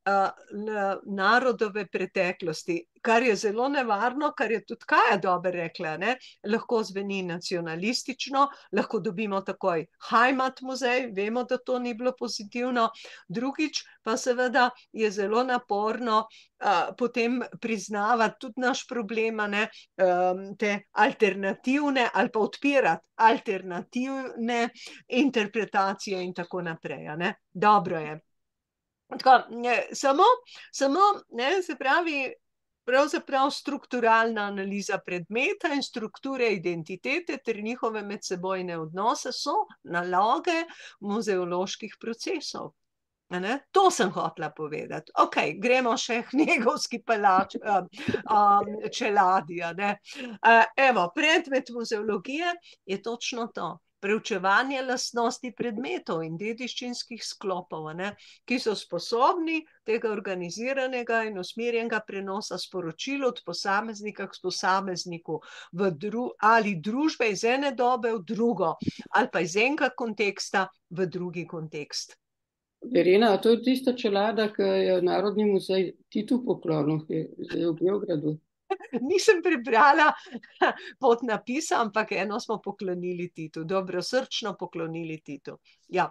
uh, narodove preteklosti, kar je zelo nevarno, kar je tudi Kaja dobro rekla, ne, lahko zveni nacionalistično, lahko dobimo takoj Heimat muzej, vemo, da to ni bilo pozitivno, drugič pa seveda je zelo naporno uh, potem priznavati tudi naš problem, ne, um, te alternativne ali pa odpirati alternativne interpretacije in tako naprej, ne. Dobro je. Tako, ne, samo, samo, ne, se pravi, pravzaprav strukturalna analiza predmeta in strukture identitete ter njihove medsebojne odnose so naloge muzeoloških procesov. Ne? To sem hotela povedati. Ok, gremo še Hnegovski palač, um, um, čeladija. Ne? Uh, evo, predmet muzeologije je točno to. Preučevanje lastnosti predmetov in dediščinskih sklopov, ne, ki so sposobni tega organiziranega in usmerjenega prenosa sporočil od posameznika k posamezniku v dru ali družbe iz ene dobe v drugo, ali pa iz enega konteksta v drugi kontekst.
Irena, a to je tista čelada, ki je Narodni muzej Titu poklonil, ki je v Beogradu?
Nisem prebrala pod napisa, ampak eno smo poklonili Titu, dobrosrčno poklonili Titu. Ja.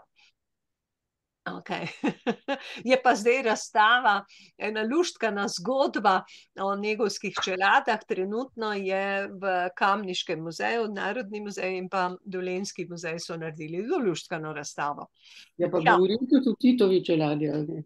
Ok. Je pa zdaj razstava, ena luštkana zgodba o Hnegovskih čeladah, trenutno je v Kamniškem muzeju, Narodni muzej in pa Dolenjski muzej so naredili zelo luštkano razstavo.
Ja, pa ja. Govorim tudi o Titovi čeladi, ali?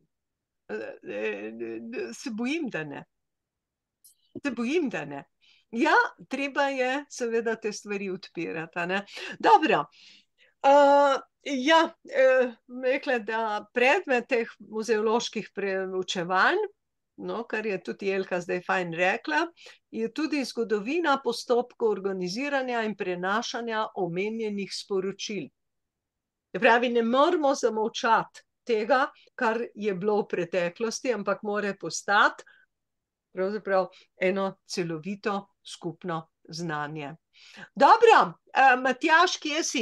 Se bojim, da ne. Se bojim, da ne. Ja, treba je seveda te stvari odpirati, ne. Dobro. Uh, ja, uh, rekla, da predmet teh muzeoloških preučevanj, no, kar je tudi Jelka zdaj fajn rekla, je tudi zgodovina postopkov organiziranja in prenašanja omenjenih sporočil. Pravi, ne moramo zamolčati tega, kar je bilo v preteklosti, ampak mora postati pravzaprav eno celovito skupno znanje. Dobro, uh, Matjaž, kje si?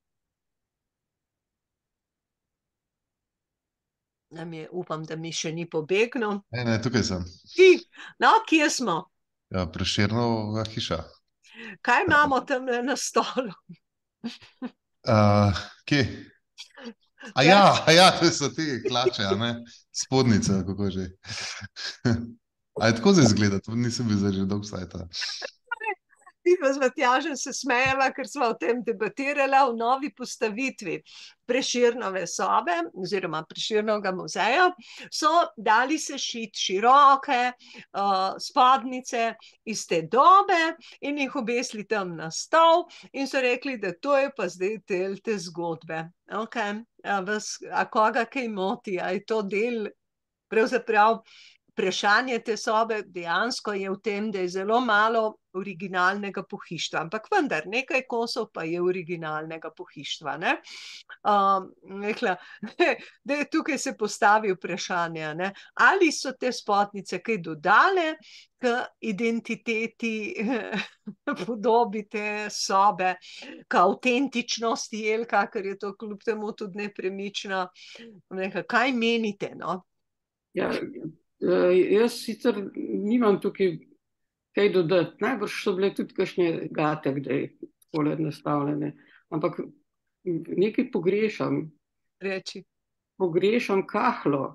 Da mi, upam, da mi še ni pobegnil.
Ne, ne, tukaj sem.
Ti, no, kje smo?
Ja, Prešernova hiša.
Kaj imamo tam na stolu?
Uh, kje? A ja, a ja, to so ti hlače, a ne? Spodnice, kako že. A je tako zdaj izgleda? To nisem bil zdaj že dolgo sajta.
Mi pa z Matjažem se smejeva, ker smo o tem debatirala v novi postavitvi Prešernove sobe oziroma Prešernovega muzeja, so dali se šiti široke uh, spodnice iz te dobe in jih obesili tam na stol in so rekli, da to je pa zdaj del te zgodbe. Ok, a, vas, a koga kaj moti, a je to del pravzaprav vprašanje te sobe dejansko je v tem, da je zelo malo originalnega pohištva, ampak vendar nekaj kosov pa je originalnega pohištva. Ne? Um, rekla, da je tukaj se postavi vprašanje, ne? Ali so te spodnice kaj dodale k identiteti podobi te sobe, k avtentičnosti Jelka, ker je to kljub temu tudi nepremična. Rekla, kaj menite? No?
Ja, jaz sicer nimam tukaj kaj dodati. Najbrž so bile tudi kakšne gate, kdaj takole nastavljene. Ampak nekaj pogrešam.
Reči.
Pogrešam kahlo.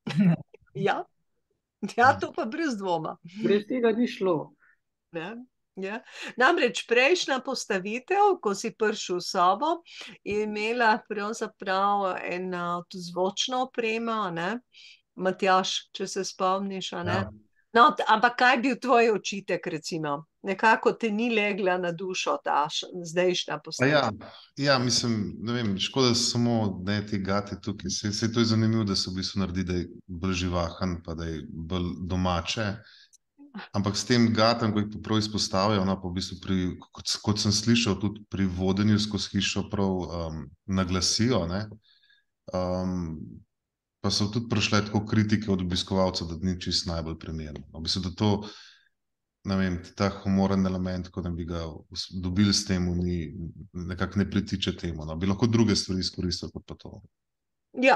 Ja, ja, to pa brez dvoma.
Brez tega ni šlo.
Ne? Ja. Namreč prejšnja postavitev, ko si prišel v sobo, je imela pravzaprav eno tudi zvočno opremo, a ne? Matjaž, če se spomniš, a ne?
Ja.
No, t- ampak kaj je bil tvoj očitek, recimo? Nekako te ni legla na dušo ta š- zdajšnja
Pa
postavitev.
ja, ja, mislim, ne vem, škoda samo ne te gate tukaj. Se, se to je zanimivo, da so v bistvu naredili, da je bolj živahen, pa da je bolj domače. Ampak s tem gatem, ko jih pa prav izpostavijo, no, pa v bistvu pri, kot, kot sem slišal, tudi pri vodenju skozi hišo prav um, naglasijo, ne. Um, pa so tudi prišle tako kritike od obiskovalcev, da ni čisto najbolj primerno. V bistvu, da to, ne vem, ta humoren element, ko ne bi ga us- dobili s tem, ni, nekako ne pritiče temu. No. Bi lahko druge stvari izkoristili kot pa to.
Ja.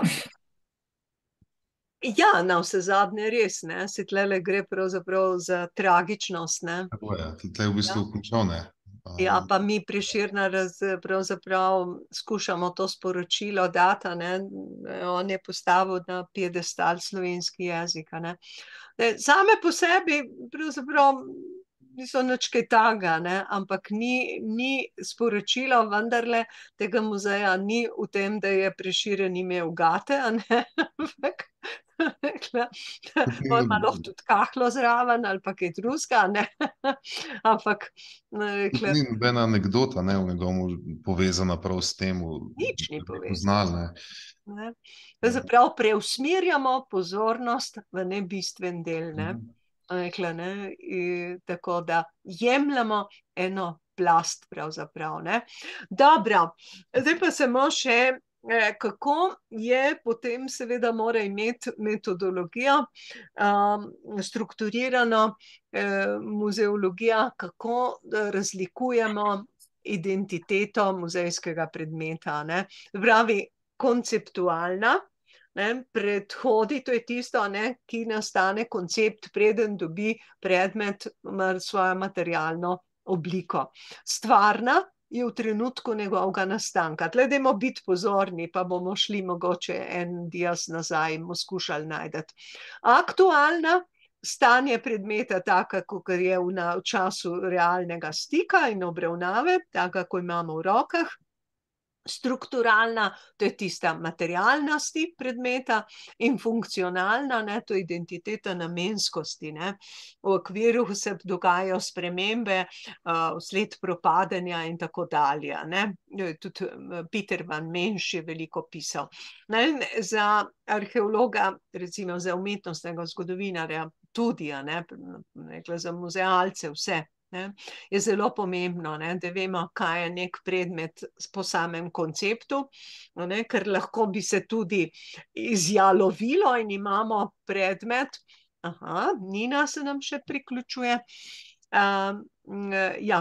Ja, na vse zadnje res, ne? Se tlele gre pravzaprav za tragičnost, ne?
Tako je, tle je v bistvu končal, ne.
Ja,
Um,
pa mi Prešerna raz, pravzaprav skušamo to sporočilo dati, a ne. On je postavil na piedestal slovenski jezik, a ne. Ne, same po sebi pravzaprav niso nič kaj takega, ne, ampak ni, ni sporočilo vendarle tega muzeja ni v tem, da je Prešeren imel gate, a ne, ampak rekla,
Tudi
on
ni-
ima lahko tudi kahlo zraven ali pa kaj drugega, ne, ampak
Tudi
rekla,
ni nobena anekdota, ne, v njegovem povezana prav s tem, v-
nič ni
da bi
povezano.
poznali, ne.
Ne. Pravzaprav preusmerjamo pozornost v nebistven del, ne.
Mhm.
Rekla, ne, in tako da jemljemo eno plast pravzaprav, ne. Dobro, zdaj pa samo še, eh, kako je potem seveda mora imeti metodologijo, um, strukturirano, eh, muzeologija, kako da razlikujemo identiteto muzejskega predmeta, ne. Pravi, konceptualna, ne, predhodi, to je tisto, ne, ki nastane koncept, preden dobi predmet ma- svojo materialno obliko. Stvarna je v trenutku njegovega nastanka. Tle dajmo biti pozorni, pa bomo šli mogoče en dias nazaj in mu skušali najti. Aktualna, stanje predmeta taka, kakor je v, na, v času realnega stika in obravnave, taka, ko imamo v rokah. Strukturalna, to je tista materialnosti predmeta, in funkcionalna, ne, to je identiteta namenskosti, ne. V okviru se dogajajo spremembe, uh, vsled propadanja in tako dalje, ne. Tudi eh, Peter van Menš je veliko pisal. Ne, in za arheologa, recimo za umetnostnega zgodovinarja tudi, a ne, rekla za muzealce vse, ne, je zelo pomembno, ne, da vemo, kaj je nek predmet po samem konceptu, a ne, ker lahko bi se tudi izjalovilo in imamo predmet. Aha, Nina se nam še priključuje. Um, ja,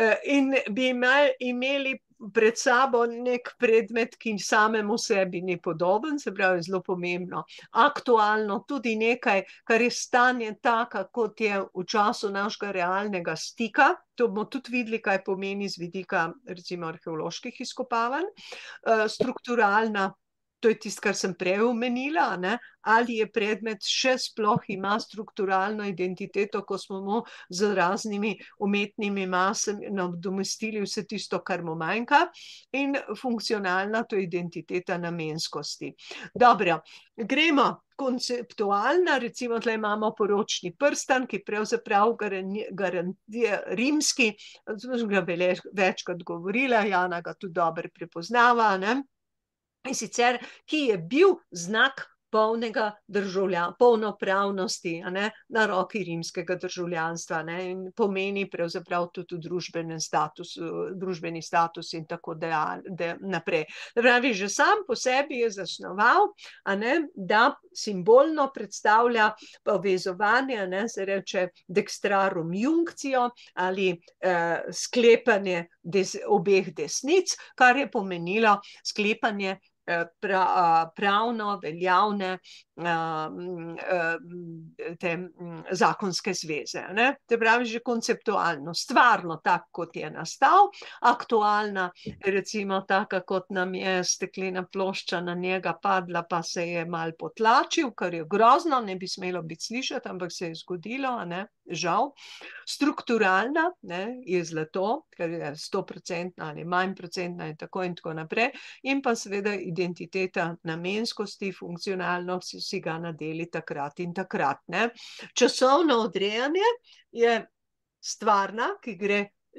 in bi imeli, imeli pred sabo nek predmet, ki samemu sebi ni podoben, se pravi, zelo pomembno. Aktualno tudi nekaj, kar je stanje taka, kot je v času našega realnega stika. To bomo tudi videli, kaj pomeni z vidika recimo arheoloških izkopavanj. Uh, strukturalna, to je tisto, kar sem prej omenila, ne? Ali je predmet še sploh ima strukturalno identiteto, ko smo mu z raznimi umetnimi masami nadomestili vse tisto, kar mu manjka, in funkcionalna, to je identiteta namenskosti. Dobro, gremo konceptualna, recimo tle imamo poročni prstan, ki pravzaprav garantira rimski, sem ga večkrat govorila, Jana ga tudi dobro prepoznava, ne? In sicer, ki je bil znak polnega državlja, polnopravnosti, a ne, na roki rimskega državljanstva, ne, in pomeni pravzaprav tudi družbeni status, družbeni status in tako da, da naprej. Da pravi, že sam po sebi je zasnoval, a ne, da simbolno predstavlja povezovanje, ne, se reče dextrarum junctio ali eh, sklepanje des, obeh desnic, kar je pomenilo sklepanje pravno veljavne te zakonske zveze. Ne? Te pravi že konceptualno, stvarno tak, kot je nastal, aktualna, recimo taka, kot nam je steklena plošča na njega padla, pa se je mal potlačil, kar je grozno, ne bi smelo biti slišati, ampak se je zgodilo, ne? Žal. Strukturalna, ne, je zlato, ker je sto procentna ali manj procentna in tako in tako naprej, in pa seveda identiteta namenskosti, funkcionalnosti, si ga nadeli takrat in takrat. Ne. Časovno odrejanje je stvarna, ki gre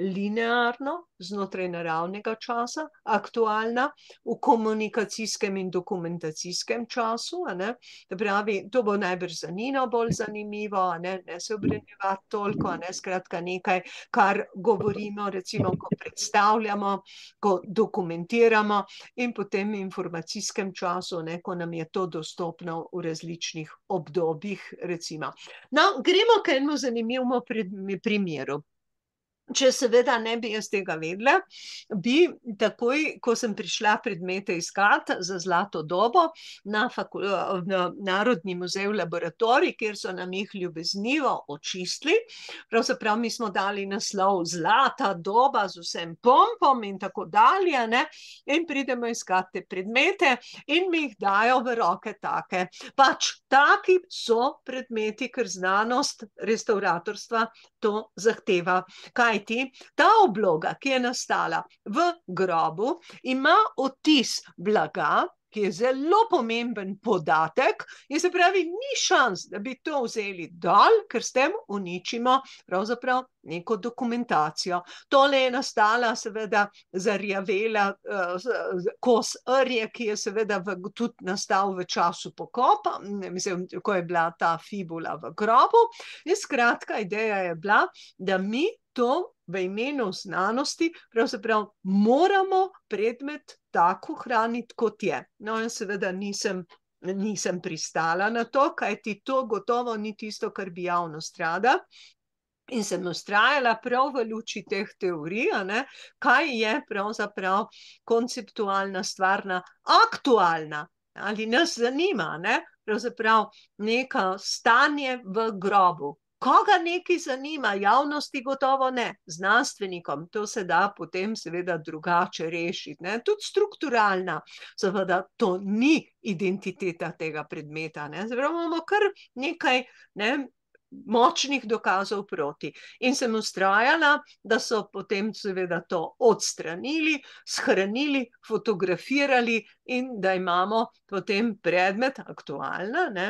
linearno znotraj naravnega časa, aktualna v komunikacijskem in dokumentacijskem času. A ne. To pravi, to bo najbrž za Nino bolj zanimivo, a ne, ne se obremenjevati toliko, a ne, skratka nekaj, kar govorimo, recimo, ko predstavljamo, ko dokumentiramo in potem v informacijskem času, ne, ko nam je to dostopno v različnih obdobjih, recimo. No, gremo k enemu zanimivemu primeru. Če seveda ne bi jaz tega vedela, bi takoj, ko sem prišla predmete iskati za zlato dobo na, na Narodni muzej v laboratorij, kjer so nam jih ljubeznivo očistili, pravzaprav mi smo dali naslov Zlata doba z vsem pompom in tako dalje, ne, in pridemo iskati te predmete in mi jih dajo v roke take. Pač taki so predmeti, ker znanost restauratorstva to zahteva. Kajti ta obloga, ki je nastala v grobu, ima odtis blaga, ki je zelo pomemben podatek, in se pravi, ni šans, da bi to vzeli dol, ker s tem uničimo pravzaprav neko dokumentacijo. Tole je nastala seveda zarjavela uh, kos rje, ki je seveda v, tudi nastal v času pokopa, mislim, ko je bila ta fibula v grobu. In skratka, ideja je bila, da mi to v imenu znanosti pravzaprav moramo predmet tako hraniti, kot je. No, in seveda nisem, nisem pristala na to, kajti to gotovo ni tisto, kar bi javnost rada. In sem vztrajala prav v luči teh teorij, a ne, kaj je pravzaprav konceptualna, stvarna, aktualna, ali nas zanima, ne, pravzaprav neka stanje v grobu. Koga nekaj zanima, javnosti gotovo ne, znanstvenikom, to se da potem seveda drugače rešiti, ne, tudi strukturalna, seveda to ni identiteta tega predmeta, ne, seveda imamo kar nekaj, ne, močnih dokazov proti. In sem vztrajala, da so potem seveda to odstranili, shranili, fotografirali in da imamo potem predmet aktualna, ne,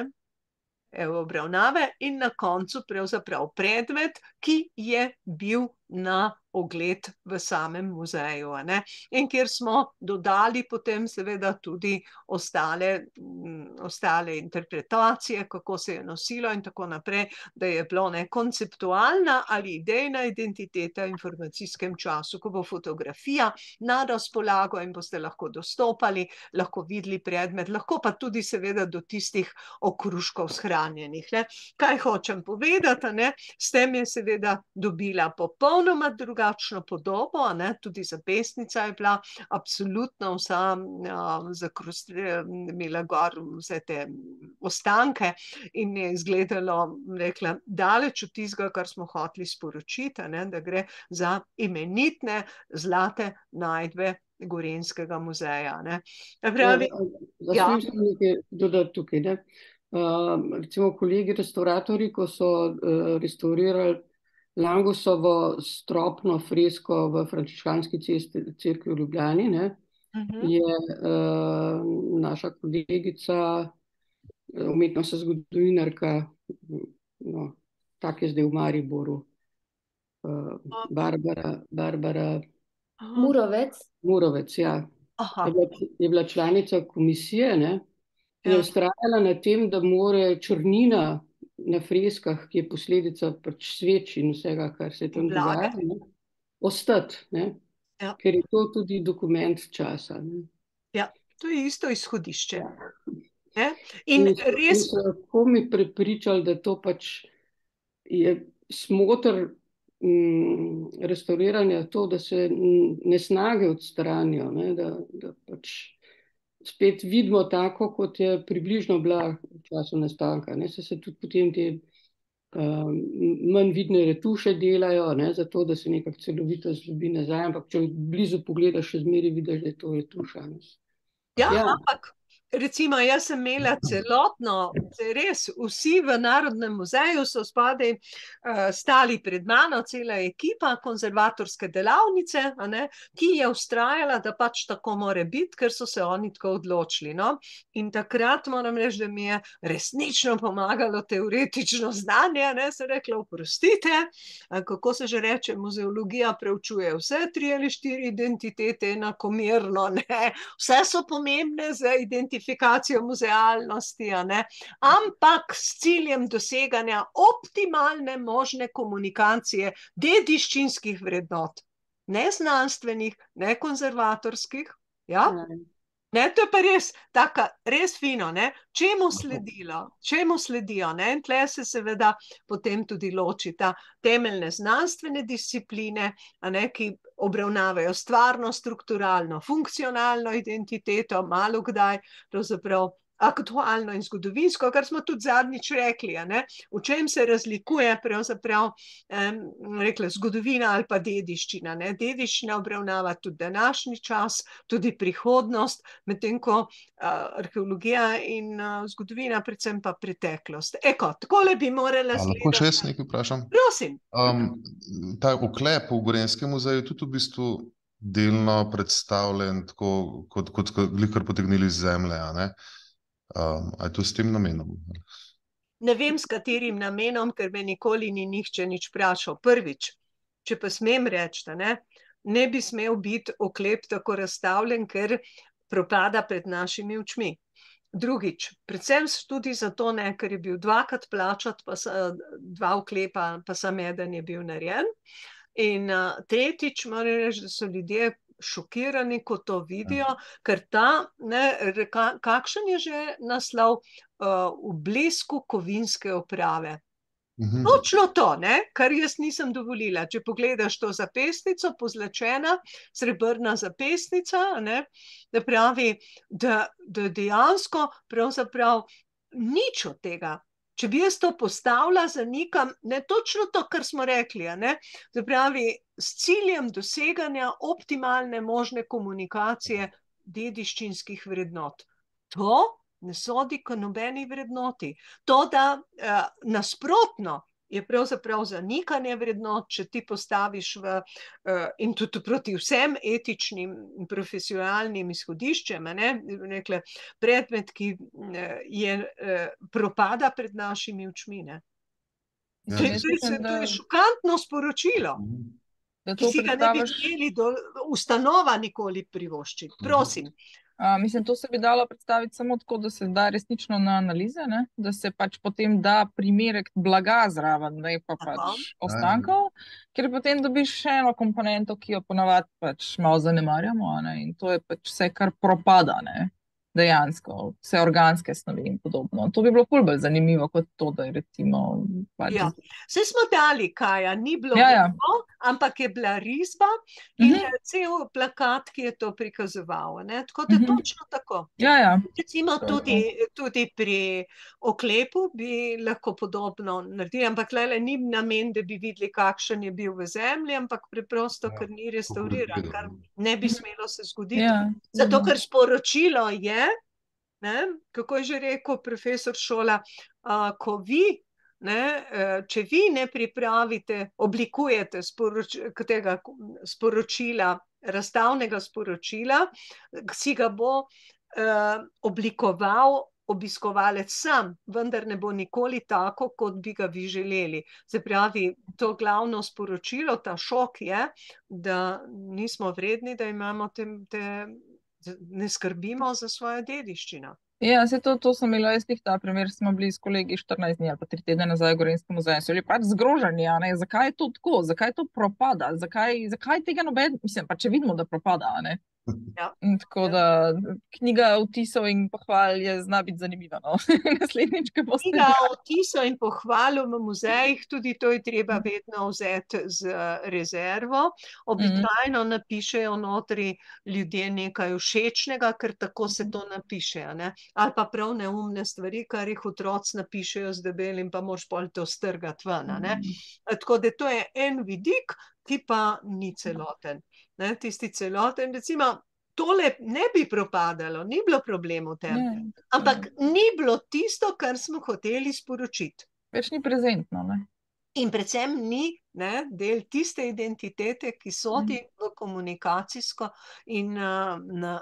evo obravnave in na koncu pravzaprav predmet, ki je bil na ogled v samem muzeju, a ne, in kjer smo dodali potem seveda tudi ostale, ostale interpretacije, kako se je nosilo in tako naprej, da je bilo ne konceptualna ali idejna identiteta v informacijskem času, ko bo fotografija na razpolago in boste lahko dostopali, lahko videli predmet, lahko pa tudi seveda do tistih okruškov shranjenih, ne. Kaj hočem povedati, ne, s tem je seveda dobila popolnoma drugačno podobo, a ne, tudi zapestnica je bila absolutno vsa uh, imela gor vse te ostanke in je izgledalo, rekla, daleč od tistega, kar smo hoteli sporočiti, a ne, da gre za imenitne zlate najdbe Gorenjskega muzeja, ne. Pravi,
ja, ja. Zaslužim nekaj dodati tukaj, ne. Uh, recimo kolegi restauratorji, ko so uh, restaurirali Langusovo stropno fresko v Frančiškanski cerkvi v Ljubljani, ne, uh-huh. je uh, naša kolegica, umetnostna zgodovinarka, no, tak je zdaj v Mariboru, uh, Barbara, Barbara
Murovec.
Murovec, ja. Je bila, je bila članica komisije, ne, in je vztrajala na tem, da more črnina na freskah, ki je posledica pač sveč in vsega, kar se tam dogaja, ne, ostati, ne, ja. Ker je to tudi dokument časa. Ne.
Ja, to je isto izhodišče.
Ja.
Ne? In, in res...
so lahko mi prepričali, da to pač je smotr m, restauriranja to, da se nesnage odstranijo, ne, da, da pač spet vidimo tako, kot je približno bila v času nastanka. Ne, se se tudi potem te um, manj vidne retuše delajo, ne, zato da se nekako celovito zlobi nazaj, ampak če blizu pogledaš, še zmeraj vidiš, da je to retuša. Ne.
Ja,
Ja.
ampak recimo jaz sem imela celotno, res vsi v Narodnem muzeju so spodaj uh, stali pred mano, cela ekipa konzervatorske delavnice, a ne, ki je vztrajala, da pač tako more biti, ker so se oni tako odločili. No? In takrat moram reči, da mi je resnično pomagalo teoretično znanje, ne, se rekla, oprostite, kako se že reče, muzeologija preučuje vse tri ali štiri identitete enakomerno, ne, vse so pomembne za identifikacijo muzealnosti, a ne? Ampak s ciljem doseganja optimalne možne komunikacije dediščinskih vrednot, ne znanstvenih, ne konzervatorskih, ja? Ne, to je pa res, taka, res fino, ne? Čemu sledilo, čemu sledijo, ne? In tle se seveda potem tudi ločita temeljne znanstvene discipline, a ne, ki obravnavajo stvarno, strukturalno, funkcionalno identiteto, malo kdaj, pravzaprav aktualno in zgodovinsko, kar smo tudi zadnjič rekli, a ne? V čem se razlikuje pravzaprav um, rekla, zgodovina ali pa dediščina. Ne? Dediščina obravnava tudi današnji čas, tudi prihodnost, medtem ko uh, arheologija in uh, zgodovina predvsem pa preteklost. Eko, takole bi morala
A lahko še jaz nekaj vprašam?
Prosim.
Um, ta oklep v Gorenjskem muzeju je tudi v bistvu delno predstavljen tako, kot, kot, kot likar potegnili iz zemlje, a ne? Um, a je to s tem namenom?
Ne vem, s katerim namenom, ker me nikoli ni nihče nič vprašal. Prvič, če pa smem reči, ne, ne bi smel biti oklep tako razstavljen, ker propada pred našimi očmi. Drugič, predvsem tudi zato, ne, ker je bil dvakrat plačati, pa sa, dva oklepa, pa sam eden je bil narejen. In uh, tretjič, moram reči, da so ljudje šokirani, ko to vidijo, ker ta, ne, kakšen je že naslov, uh, v blesku kovinske oprave. Mhm. Točno to, ne, kar jaz nisem dovolila. Če pogledaš to zapestnico, pozlačena, srebrna zapestnica, ne, da pravi, da, da dejansko pravzaprav nič od tega. Če bi jaz to postavila, zanikam, ne točno to, kar smo rekli, ne, da pravi, s ciljem doseganja optimalne možne komunikacije dediščinskih vrednot. To ne sodi k nobeni vrednoti. To, da eh, nasprotno je pravzaprav zanikanje vrednot, če ti postaviš v, uh, in tudi proti vsem etičnim in profesionalnim izhodiščem, ne, nekle, predmet, ki uh, je, uh, propada pred našimi očmi. Ne. Ja, to, to, je, to je šokantno sporočilo, ki si ga ne bi smeli do ustanova nikoli privoščiti. Prosim.
Uh, mislim, to se bi dalo predstaviti samo tako, da se da resnično na analize, ne? Da se pač potem da primerek blaga zraven, ne pa pač ostankov, ker potem dobiš še eno komponento, ki jo ponavadi pač malo zanemarjamo, ne? In to je pač vse, kar propada, ne? Dejansko, vse organske snovi in podobno. To bi bilo ful bolj zanimivo kot to, da je recimo... Pač...
Ja. Vse smo dali, Kaja, ni bilo
ja, ja.
Bilo, ampak je bila risba in uh -huh. cel plakat, ki je to prikazoval. Ne? Tako da uh -huh. točno tako.
Ja, ja.
Recimo tudi, tudi pri oklepu bi lahko podobno naredili, ampak lele ni namen, da bi videli, kakšen je bil v zemlji, ampak preprosto, ker ni restauriran, kar ne bi smelo se zgoditi.
Ja.
Zato, ker sporočilo je, ne, kako je že rekel profesor Šola, a, ko vi, ne, če vi ne pripravite, oblikujete sporoč, tega sporočila, razstavnega sporočila, si ga bo uh, oblikoval obiskovalec sam, vendar ne bo nikoli tako, kot bi ga vi želeli. Se pravi, to glavno sporočilo, ta šok je, da nismo vredni, da imamo te, te ne skrbimo za svojo dediščino.
Ja, se to, to sem imela jaz tih ta primer, smo bili s kolegi štirinajst dni ali pa tri tedne nazaj v Gorenjskem muzeju, so bili pač zgroženi, a ne, zakaj je to tako, zakaj to propada, zakaj, zakaj tega noben, mislim, pa če vidimo, da propada, a ne. In tako da knjiga vtisov in pohval je zna biti zanimiva. No? Naslednjič, ko boste
Knjiga
brali.
vtisov in pohval v muzejih, tudi to je treba vedno vzeti z rezervo. Običajno napišejo notri ljudje nekaj všečnega, ker tako se to napiše, a ne. Ali pa prav neumne stvari, kar jih otroci napišejo z debelim, pa moraš pol to strgati ven, a ne. Tako da to je en vidik, ki pa ni celoten. Ne, tisti celoten, recimo, tole ne bi propadalo, ni bilo problem v tem.
Ne.
Ampak ni bilo tisto, kar smo hoteli sporočiti.
Več ni prezentno, ne.
In predvsem ni, ne, del tiste identitete, ki sodi v komunikacijsko in uh, na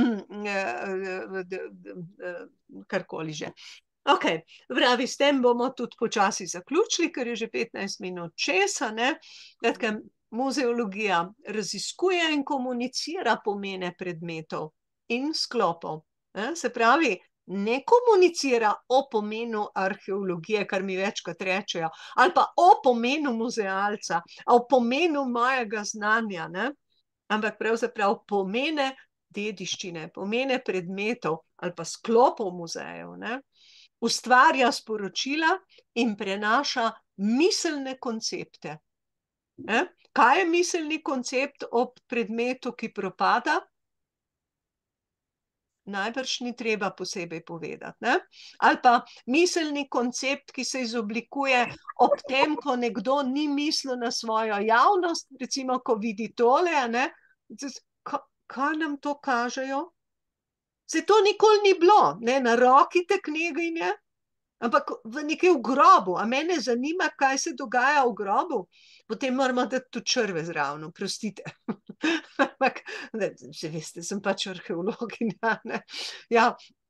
karkoli že. Ok, pravi, s tem bomo tudi počasi zaključili, ker je že petnajst minut česa, ne. Skratka, muzeologija raziskuje in komunicira pomene predmetov in sklopov. Ne? Se pravi, ne komunicira o pomenu arheologije, kar mi večkrat rečejo, ali pa o pomenu muzealca, o pomenu mojega znanja, ne? Ampak pravzaprav pomene dediščine, pomene predmetov ali pa sklopov muzejev, ne? Ustvarja sporočila in prenaša miselne koncepte. Ne? Kaj je miselni koncept ob predmetu, ki propada? Najbrž ni treba posebej povedati, ne? Ali pa miselni koncept, ki se izoblikuje ob tem, ko nekdo ni mislil na svojo javnost, recimo, ko vidi tole, ne? Kaj nam to kažejo? Se to nikoli ni bilo, ne? Na roki te kneginje, ampak v nekaj v grobu. A mene zanima, kaj se dogaja v grobu? Potem moramo dati tudi črve zraven, prostite. Ampak, že veste, sem pač arheologinja, ne. Ja,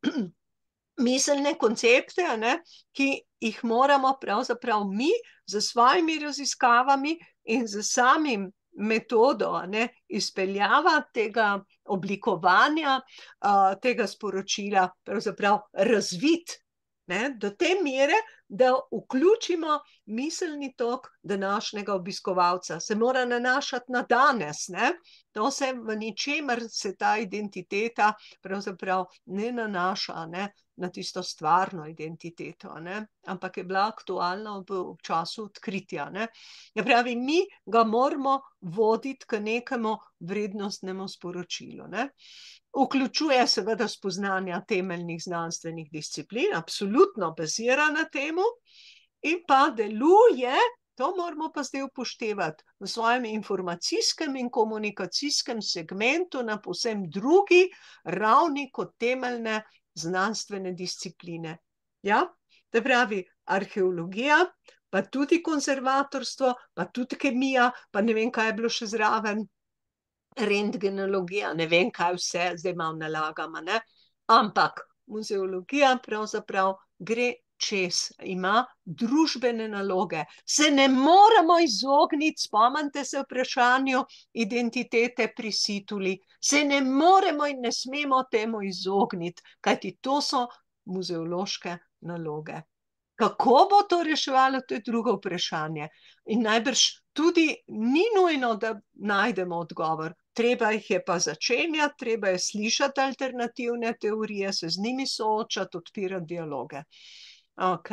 miselne koncepte, ne, ki jih moramo pravzaprav mi z svojimi raziskavami in z samim metodo, ne, izpeljava tega oblikovanja, uh, tega sporočila pravzaprav razviti, ne, do te mere, da vključimo miselni tok današnjega obiskovalca. Se mora nanašati na danes, ne? To se v ničemer se ta identiteta pravzaprav ne nanaša, ne? Na tisto stvarno identiteto, ne? Ampak je bila aktualna v času odkritja, ne? Ja, pravi, mi ga moramo voditi k nekemu vrednostnemu sporočilu, ne? Vključuje seveda spoznanja temeljnih znanstvenih disciplin, absolutno bazira na temu, in pa deluje, to moramo pa zdaj upoštevati, v svojem informacijskem in komunikacijskem segmentu na povsem drugi ravni kot temeljne znanstvene discipline. Ja, to pravi arheologija, pa tudi konzervatorstvo, pa tudi kemija, pa ne vem, kaj je bilo še zraven, rentgenologija, ne vem, kaj vse, zdaj malo nalagamo, ne? Ampak muzeologija pravzaprav gre čez, ima družbene naloge. Se ne moremo izogniti, spomnite se vprašanju identitete pri Situli, se ne moremo in ne smemo temu izogniti, kajti to so muzeološke naloge. Kako bo to reševalo, to je drugo vprašanje. In najbrž tudi ni nujno, da najdemo odgovor. Treba jih je pa začenjati, treba je slišati alternativne teorije, se z njimi soočati, odpirati dialoge. Ok.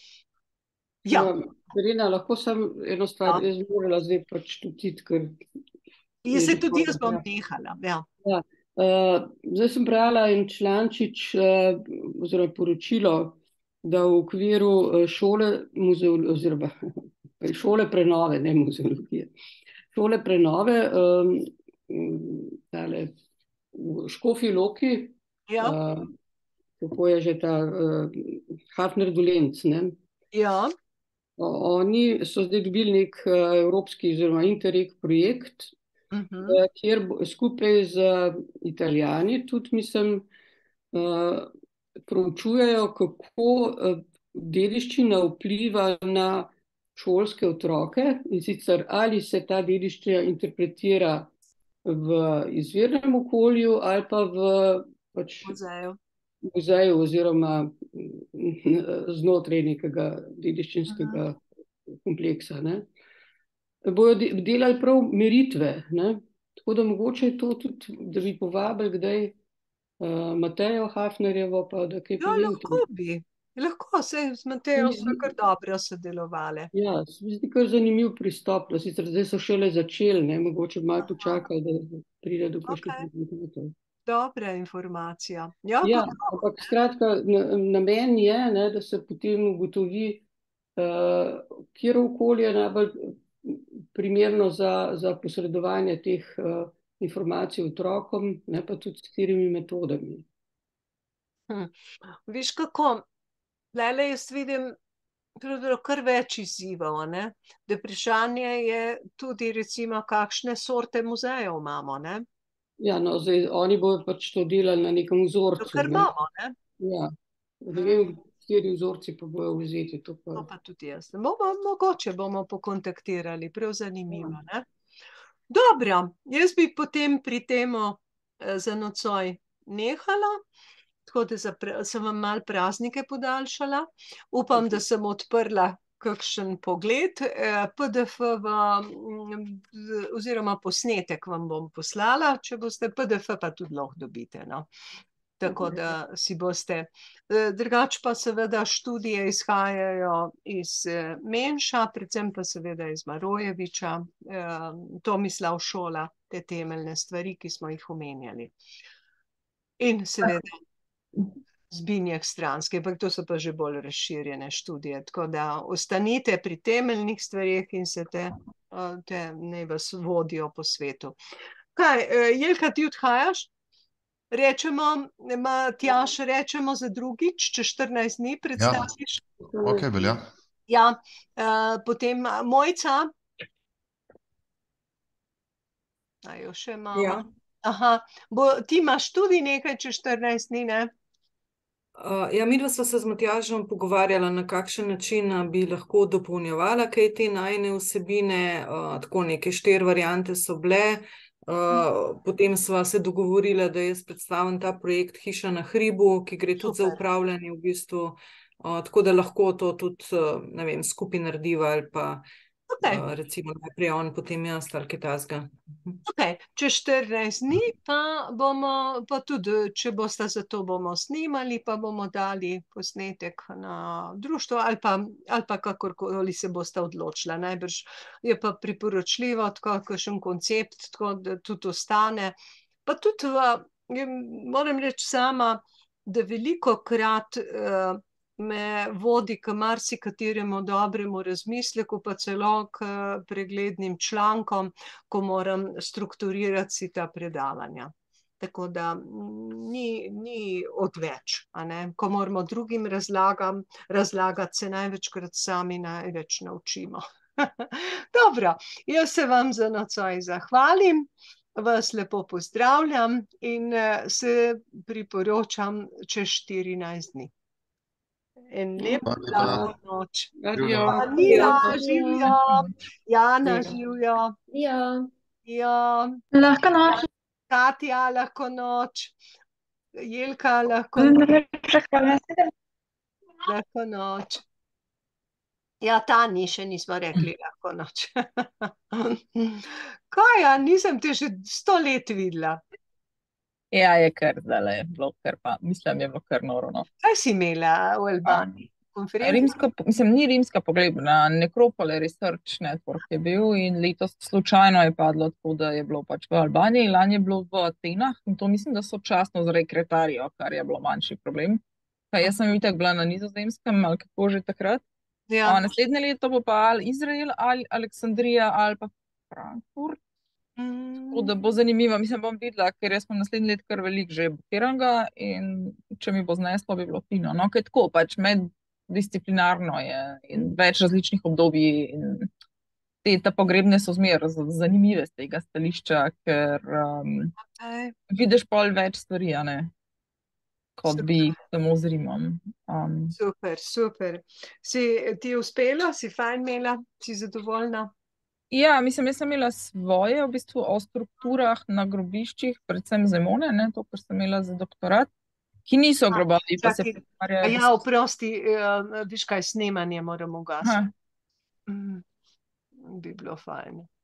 Ja.
Irena, lahko sem eno stvar,
Ja.
jaz morala zdaj pač tudi, ker...
Jaz se tudi jaz bom nehala, ja.
Ja. Uh, zdaj sem brala en člančič, uh, oziroma poročilo, da v okviru šole muzeologije, oziroma šole prenove, ne muzeologije, šole prenove, um, tale, v Škofji Loki,
Ja.
uh, kako je že ta uh, Hafner Dolenc, ne?
Ja.
O, oni so zdaj dobili nek uh, evropski oziroma Interreg projekt,
Mhm.
uh, kjer bo, skupaj z Italijani tudi, mislim, uh, proučujejo, kako uh, dediščina vpliva na šolske otroke, in sicer ali se ta dediščina interpretira v izvirnem okolju ali pa v pač
Muzeju.
muzeju oziroma znotraj nekega dediščinskega kompleksa. Ne. Bojo delali prav meritve, ne. Tako da mogoče je to tudi, da bi povabili kdaj uh, Matejo Hafnerjevo, pa da kaj
Ja,
pove o
lahko
tem.
bi. Lahko, saj z Matejo so kar dobro sodelovali.
Ja, se mi zdi kar zanimiv pristop, da sicer zdaj so šele začeli, ne, mogoče malo počakali, da pride do kakšnih
Okej.
rezultatov.
Dobra informacija. Ja,
Ja,
gotovo.
ampak skratka, na- namen je, ne, da se potem ugotovi, uh, kje okolje je najbolj primerno za, za posredovanje teh uh, informacij otrokom, ne pa tudi s katerimi metodami.
Hm. Viš kako, lele jaz vidim pravzaprav kar več izzivov, ne? Da vprašanje je tudi recimo, kakšne sorte muzejev imamo, ne?
Ja, no, zdaj oni bodo pač to delali na nekem
To
vzorcu.
kar
Ne?
imamo, ne?
Ja, ne vem, kateri vzorci pa bojo vzeti. To pa...
To pa tudi jaz. Bomo, mogoče bomo pokontaktirali, prav zanimivo, ne? Dobro, jaz bi potem pri temu eh, za nocoj nehala, tako da za pra- sem vam malo praznike podaljšala. Upam, da sem odprla kakšen pogled. Eh, P D F v, mm, z- oziroma posnetek vam bom poslala, če boste P D F pa tudi lahko dobite, no. Tako da si boste. Eh, Drugače pa seveda študije izhajajo iz eh, Menša, predvsem pa seveda iz Marojeviča, eh, Tomislav Šola, te temeljne stvari, ki smo jih omenjali. In seveda Zbinjek Stranski, ampak to so pa že bolj razširjene študije, tako da ostanite pri temeljnih stvarih in se te, eh, te naj vas vodijo po svetu. Kaj, eh, Jelka, ti odhajaš? Rečemo, Matjaž, rečemo za drugič, če štirinajst dni predstaviš.
Ok, velja.
Ja, eh, potem Mojca. A jo še imamo.
Ja.
Aha, bo, ti imaš tudi nekaj čez štirinajst dni, ne?
Uh, ja, midva sva se z Matjažem pogovarjala, na kakšen način a, bi lahko dopolnjevala kaj te najine vsebine, uh, tako neke štiri variante so bile. Uh, potem sva se dogovorila, da jaz predstavim ta projekt Hiša na hribu, ki gre tudi za
Super.
upravljanje v bistvu, uh, tako da lahko to tudi, uh, ne vem, skupaj narediva ali pa
Okay.
uh, recimo najprej on, potem jaz ali kaj takega.
Ok, čez štirinajst dni pa bomo, pa tudi, če boste za to bomo snimali, pa bomo dali posnetek na društvo ali pa, ali pa kakorkoli se boste odločila. Najbrž je pa priporočljivo, tako kakšen koncept, tako da tudi ostane. Pa tudi, v, moram reči sama, da veliko krat uh, me vodi k marsikateremu dobremu razmisleku, pa celo k preglednim člankom, ko moram strukturirati si ta predavanja. Tako da ni, ni odveč, a ne? Ko moramo drugim razlagam, razlagati, se največkrat sami največ naučimo. Dobro, jaz se vam za nocoj zahvalim, vas lepo pozdravljam in se priporočam čez štirinajst dni. En lep lahko noč.
Adijo.
Nina, živijo. Jana,
Ja.
živijo.
Ja.
Ja.
Lahko noč.
Katja, lahko noč. Jelka, lahko noč. Lahko noč. Ja, Tani še nismo rekli lahko noč. Kaj, ja, nisem te že sto let videla.
Ja, je kar zdaj bilo, kar pa mislim, je bilo kar noro. No.
Kaj si imela v Albaniji? Konferenco?
Rimska, mislim, ni rimska pogrebna, Necropole Research Network je bil in letos slučajno je padlo tako, da je bilo pač v Albaniji, lani je bilo v Atenah in to mislim, da sočasno z rekretarijo, kar je bilo manjši problem. Kaj jaz sem itak bila na Nizozemskem, ali kako že takrat.
Ja.
A, naslednje leto bo pa ali Izrael, ali Aleksandrija, ali pa Frankfurt. Tako da bo zanimivo, mislim, bom videla, ker jaz imam naslednji let kar veliko že blokiranga in če mi bo zneslo, bi bilo fino. No, kaj tako, pač meddisciplinarno je in več različnih obdobij in te ta pogrebne so zmer zanimive z tega stališča, ker um,
Okay.
vidiš pol več stvari, a ne, kot bi samo z Rimom. Um,
Super, super. Si ti uspela, si fajn imela, si zadovoljna?
Ja, mislim, jaz sem imela svoje v bistvu o strukturah na grobiščih, predvsem Zemone, ne, to, kar sem imela za doktorat, ki niso grobovi, pa se
Čakaj, a
pretvarjajo.
ja, oprosti, uh, viš kaj, snemanje moramo ugasiti.
Aha.
Mm, bi bilo fajn.